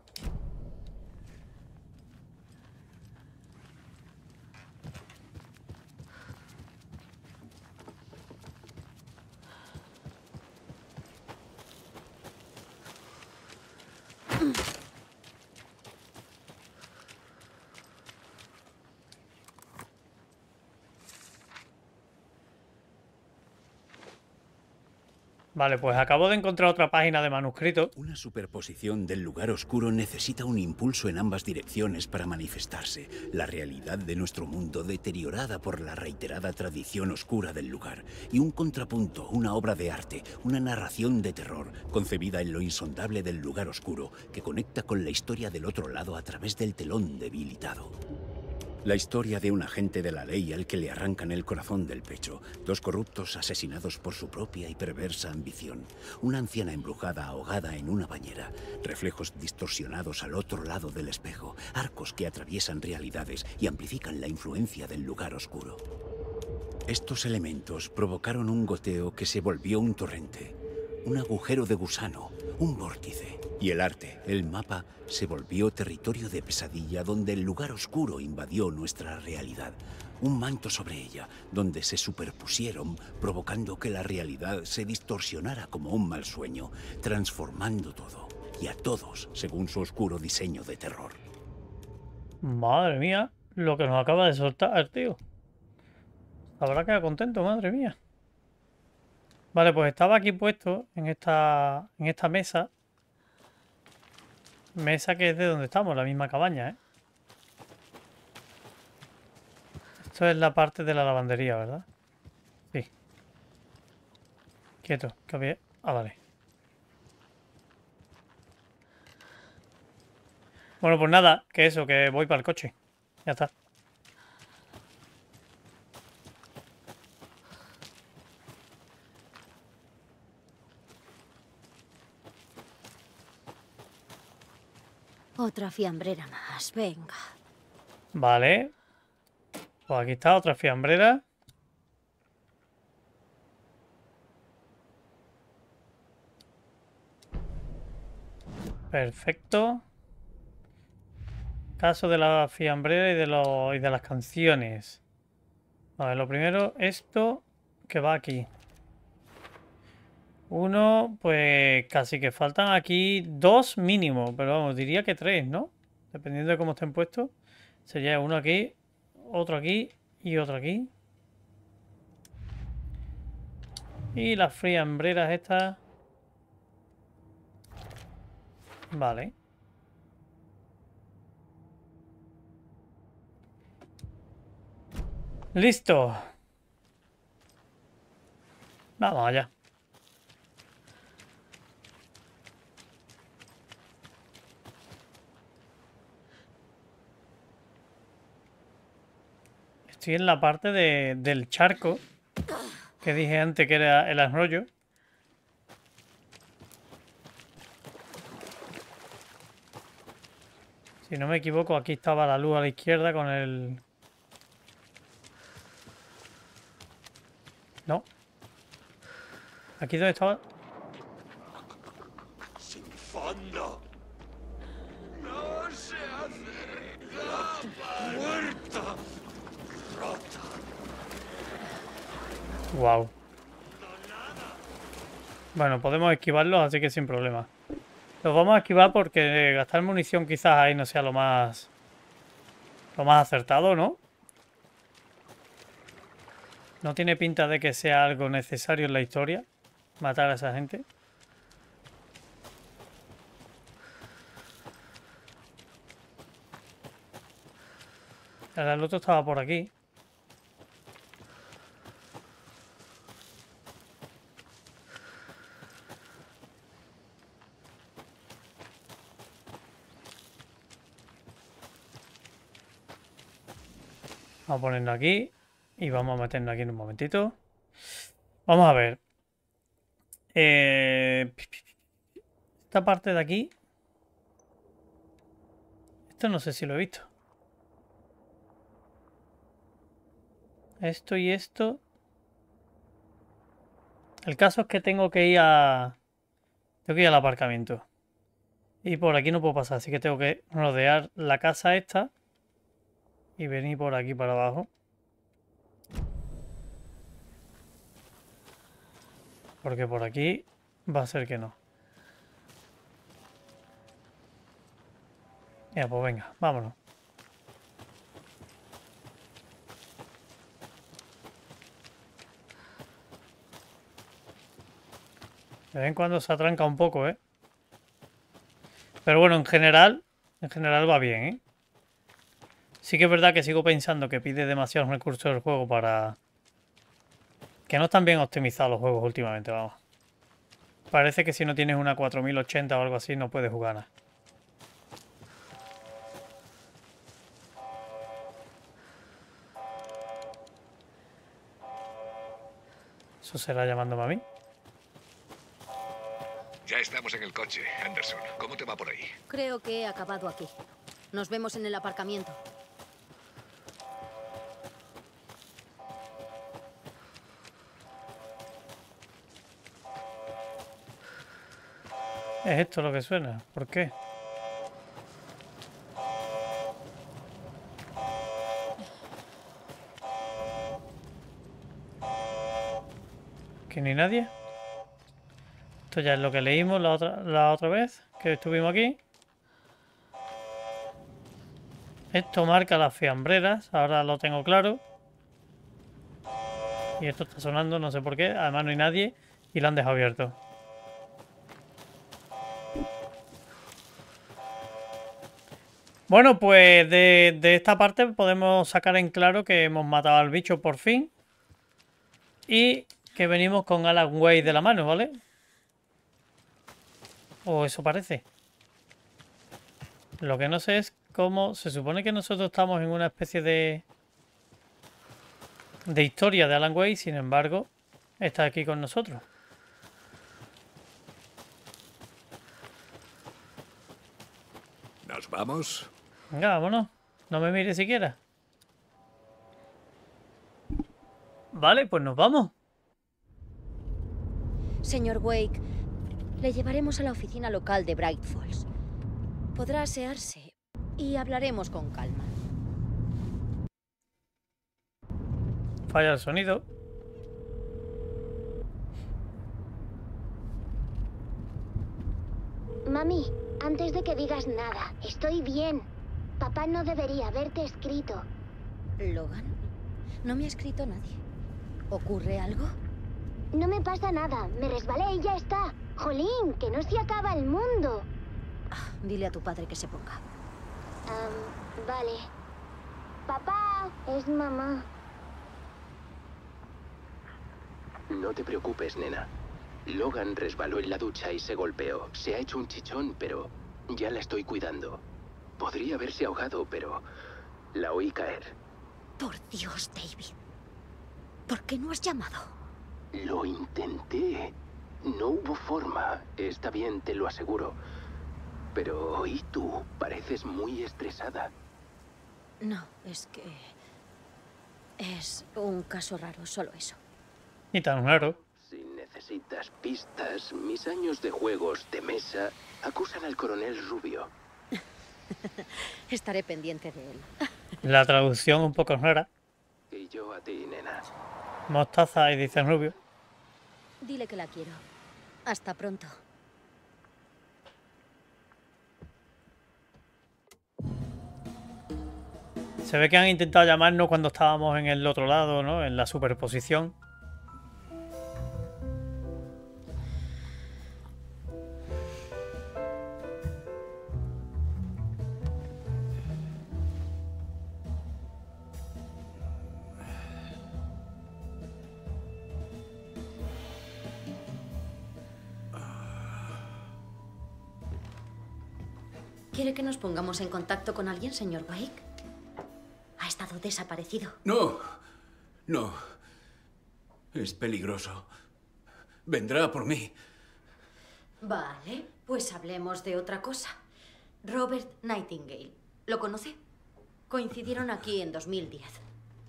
Vale, pues acabo de encontrar otra página de manuscrito. Una superposición del lugar oscuro necesita un impulso en ambas direcciones para manifestarse. La realidad de nuestro mundo deteriorada por la reiterada tradición oscura del lugar. Y un contrapunto, una obra de arte, una narración de terror, concebida en lo insondable del lugar oscuro, que conecta con la historia del otro lado a través del telón debilitado. La historia de un agente de la ley al que le arrancan el corazón del pecho, dos corruptos asesinados por su propia y perversa ambición, una anciana embrujada ahogada en una bañera, reflejos distorsionados al otro lado del espejo, arcos que atraviesan realidades y amplifican la influencia del lugar oscuro. Estos elementos provocaron un goteo que se volvió un torrente, un agujero de gusano, un vórtice. Y el arte, el mapa, se volvió territorio de pesadilla donde el lugar oscuro invadió nuestra realidad. Un manto sobre ella, donde se superpusieron, provocando que la realidad se distorsionara como un mal sueño, transformando todo, y a todos, según su oscuro diseño de terror. Madre mía, lo que nos acaba de soltar, tío. Habrá quedado contento, madre mía. Vale, pues estaba aquí puesto en esta, en esta mesa. Mesa que es de donde estamos, la misma cabaña, ¿eh? Esto es la parte de la lavandería, ¿verdad? Sí. Quieto, que había... Ah, vale. Bueno, pues nada, que eso, que voy para el coche. Ya está. Otra fiambrera más, venga. Vale. Pues aquí está otra fiambrera. Perfecto. Caso de la fiambrera y de, los, y de las canciones. Vale, lo primero, esto que va aquí. Uno, pues casi que faltan aquí dos mínimo, pero vamos, diría que tres, ¿no? Dependiendo de cómo estén puestos. Sería uno aquí, otro aquí y otro aquí. Y las friambreras estas. Vale. Listo. Vamos allá. Estoy en la parte de, del charco que dije antes que era el arroyo. Si no me equivoco, aquí estaba la luz a la izquierda con el... No. Aquí donde estaba... Sin fondo. No se acerca. Muerta. Rota. Wow. Bueno, podemos esquivarlos, así que sin problema. Los vamos a esquivar porque gastar munición quizás ahí no sea lo más... Lo más acertado, ¿no? No tiene pinta de que sea algo necesario en la historia matar a esa gente. Ahora el otro estaba por aquí. Vamos a ponerlo aquí. Y vamos a meternos aquí en un momentito. Vamos a ver. Eh, esta parte de aquí. Esto no sé si lo he visto. Esto y esto. El caso es que tengo que ir a... Tengo que ir al aparcamiento. Y por aquí no puedo pasar, así que tengo que rodear la casa esta. Y venir por aquí para abajo. Porque por aquí va a ser que no. Ya, pues venga, vámonos. De vez en cuando se atranca un poco, ¿eh? Pero bueno, en general, en general va bien, ¿eh? Sí que es verdad que sigo pensando que pide demasiados recursos del juego para... Que no están bien optimizados los juegos últimamente, vamos. Parece que si no tienes una cuatro mil ochenta o algo así no puedes jugar nada. Eso será llamándome a mí. Ya estamos en el coche, Anderson. ¿Cómo te va por ahí? Creo que he acabado aquí. Nos vemos en el aparcamiento. ¿Es esto lo que suena? ¿Por qué? ¿Que ni nadie? Esto ya es lo que leímos la otra, la otra vez que estuvimos aquí. Esto marca las fiambreras, ahora lo tengo claro. Y esto está sonando, no sé por qué, además no hay nadie y lo han dejado abierto. Bueno, pues de, de esta parte podemos sacar en claro que hemos matado al bicho por fin. Y que venimos con Alan Wake de la mano, ¿vale? O eso parece. Lo que no sé es cómo... Se supone que nosotros estamos en una especie de... De historia de Alan Wake, sin embargo, está aquí con nosotros. ¿Nos vamos? Venga, vámonos. No me mire siquiera. Vale, pues nos vamos. Señor Wake, le llevaremos a la oficina local de Bright Falls. Podrá asearse y hablaremos con calma. Falla el sonido. Mami, antes de que digas nada, estoy bien. Papá no debería haberte escrito. ¿Logan? No me ha escrito nadie. ¿Ocurre algo? No me pasa nada, me resbalé y ya está. Jolín, que no se acaba el mundo. Ah, dile a tu padre que se ponga. Um, vale. Papá, es mamá. No te preocupes, nena. Logan resbaló en la ducha y se golpeó. Se ha hecho un chichón, pero ya la estoy cuidando. Podría haberse ahogado, pero la oí caer. Por Dios, David. ¿Por qué no has llamado? Lo intenté. No hubo forma. Está bien, te lo aseguro. Pero, ¿y tú? Pareces muy estresada. No, es que... es un caso raro, solo eso. Ni tan raro. Si necesitas pistas, mis años de juegos de mesa acusan al coronel Rubio. Estaré pendiente de él. La traducción un poco rara. Y yo a ti, nena. Mostaza y dicen Rubio. Dile que la quiero. Hasta pronto. Se ve que han intentado llamarnos cuando estábamos en el otro lado, ¿no? En la superposición. ¿Quiere que nos pongamos en contacto con alguien, señor Wake? Ha estado desaparecido. No, no. Es peligroso. Vendrá por mí. Vale, pues hablemos de otra cosa. Robert Nightingale. ¿Lo conoce? Coincidieron aquí en dos mil diez.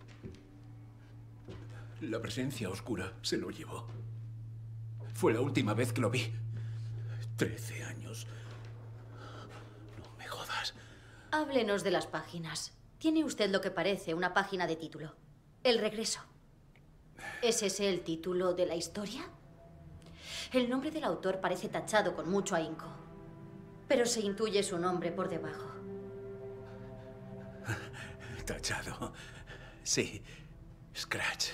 La presencia oscura se lo llevó. Fue la última vez que lo vi. Trece años. No me jodas. Háblenos de las páginas. Tiene usted lo que parece una página de título. El regreso. ¿Es ese el título de la historia? El nombre del autor parece tachado con mucho ahínco, pero se intuye su nombre por debajo. Tachado. Sí. Scratch.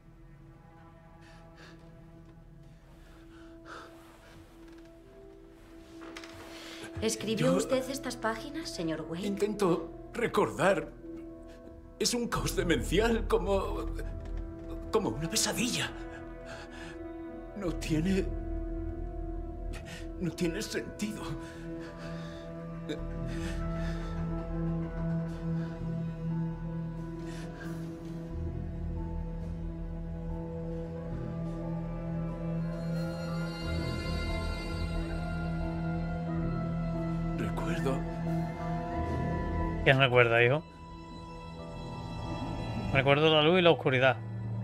¿Escribió Yo- usted estas páginas, señor Wake? Intento recordar. Es un caos demencial, como... como una pesadilla. No tiene... no tiene sentido. Recuerdo... ¿Quién recuerda, hijo? Recuerdo la luz y la oscuridad.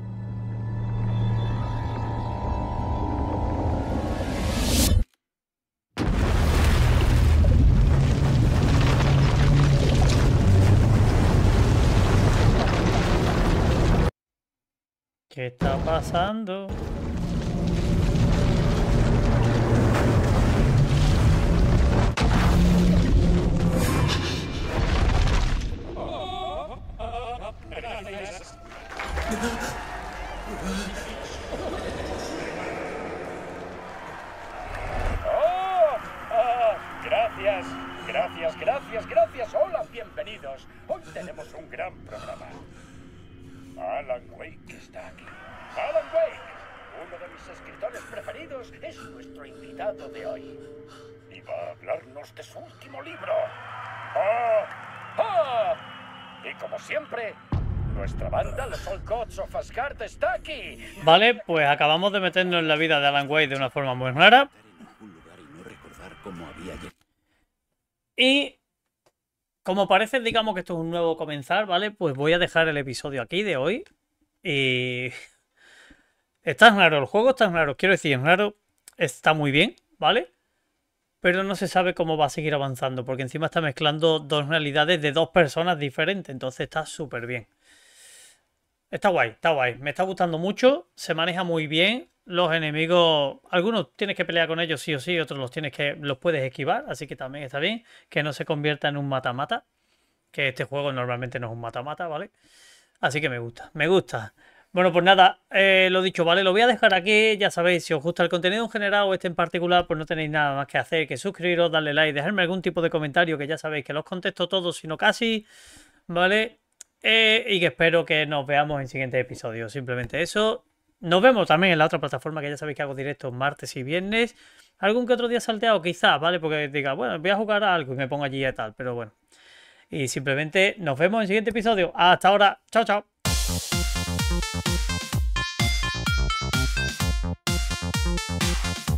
¿Qué está pasando? ¡Oh! ¡Ah! Gracias, gracias, gracias, gracias. Hola, bienvenidos. Hoy tenemos un gran programa. Alan Wake está aquí. Alan Wake, uno de mis escritores preferidos, es nuestro invitado de hoy. Y va a hablarnos de su último libro. ¡Ah! ¡Ah! Y como siempre, nuestra banda, los Old Gods of Asgard, está aquí. Vale, pues acabamos de meternos en la vida de Alan Wake de una forma muy rara. En algún lugar y no recordar cómo había llegado. Y como parece, digamos que esto es un nuevo comenzar, ¿vale? Pues voy a dejar el episodio aquí de hoy. Y... está raro, el juego está raro. Quiero decir, es raro, está muy bien, ¿vale? pero no se sabe cómo va a seguir avanzando, porque encima está mezclando dos realidades de dos personas diferentes, entonces está súper bien. Está guay, está guay, me está gustando mucho, se maneja muy bien, los enemigos, algunos tienes que pelear con ellos sí o sí, otros los tienes que, los puedes esquivar, así que también está bien, que no se convierta en un mata-mata, que este juego normalmente no es un mata-mata, ¿vale? Así que me gusta, me gusta. Bueno, pues nada, eh, lo dicho, ¿vale? Lo voy a dejar aquí, ya sabéis, si os gusta el contenido en general o este en particular, pues no tenéis nada más que hacer que suscribiros, darle like, dejarme algún tipo de comentario, que ya sabéis que los contesto todos, sino casi, ¿vale? Eh, y que espero que nos veamos en siguientes episodios. Simplemente eso. Nos vemos también en la otra plataforma, que ya sabéis que hago directos martes y viernes. Algún que otro día salteado, quizás, ¿vale? Porque diga, bueno, voy a jugar a algo y me pongo allí y tal. Pero bueno. Y simplemente nos vemos en el siguiente episodio. Hasta ahora. Chao, chao.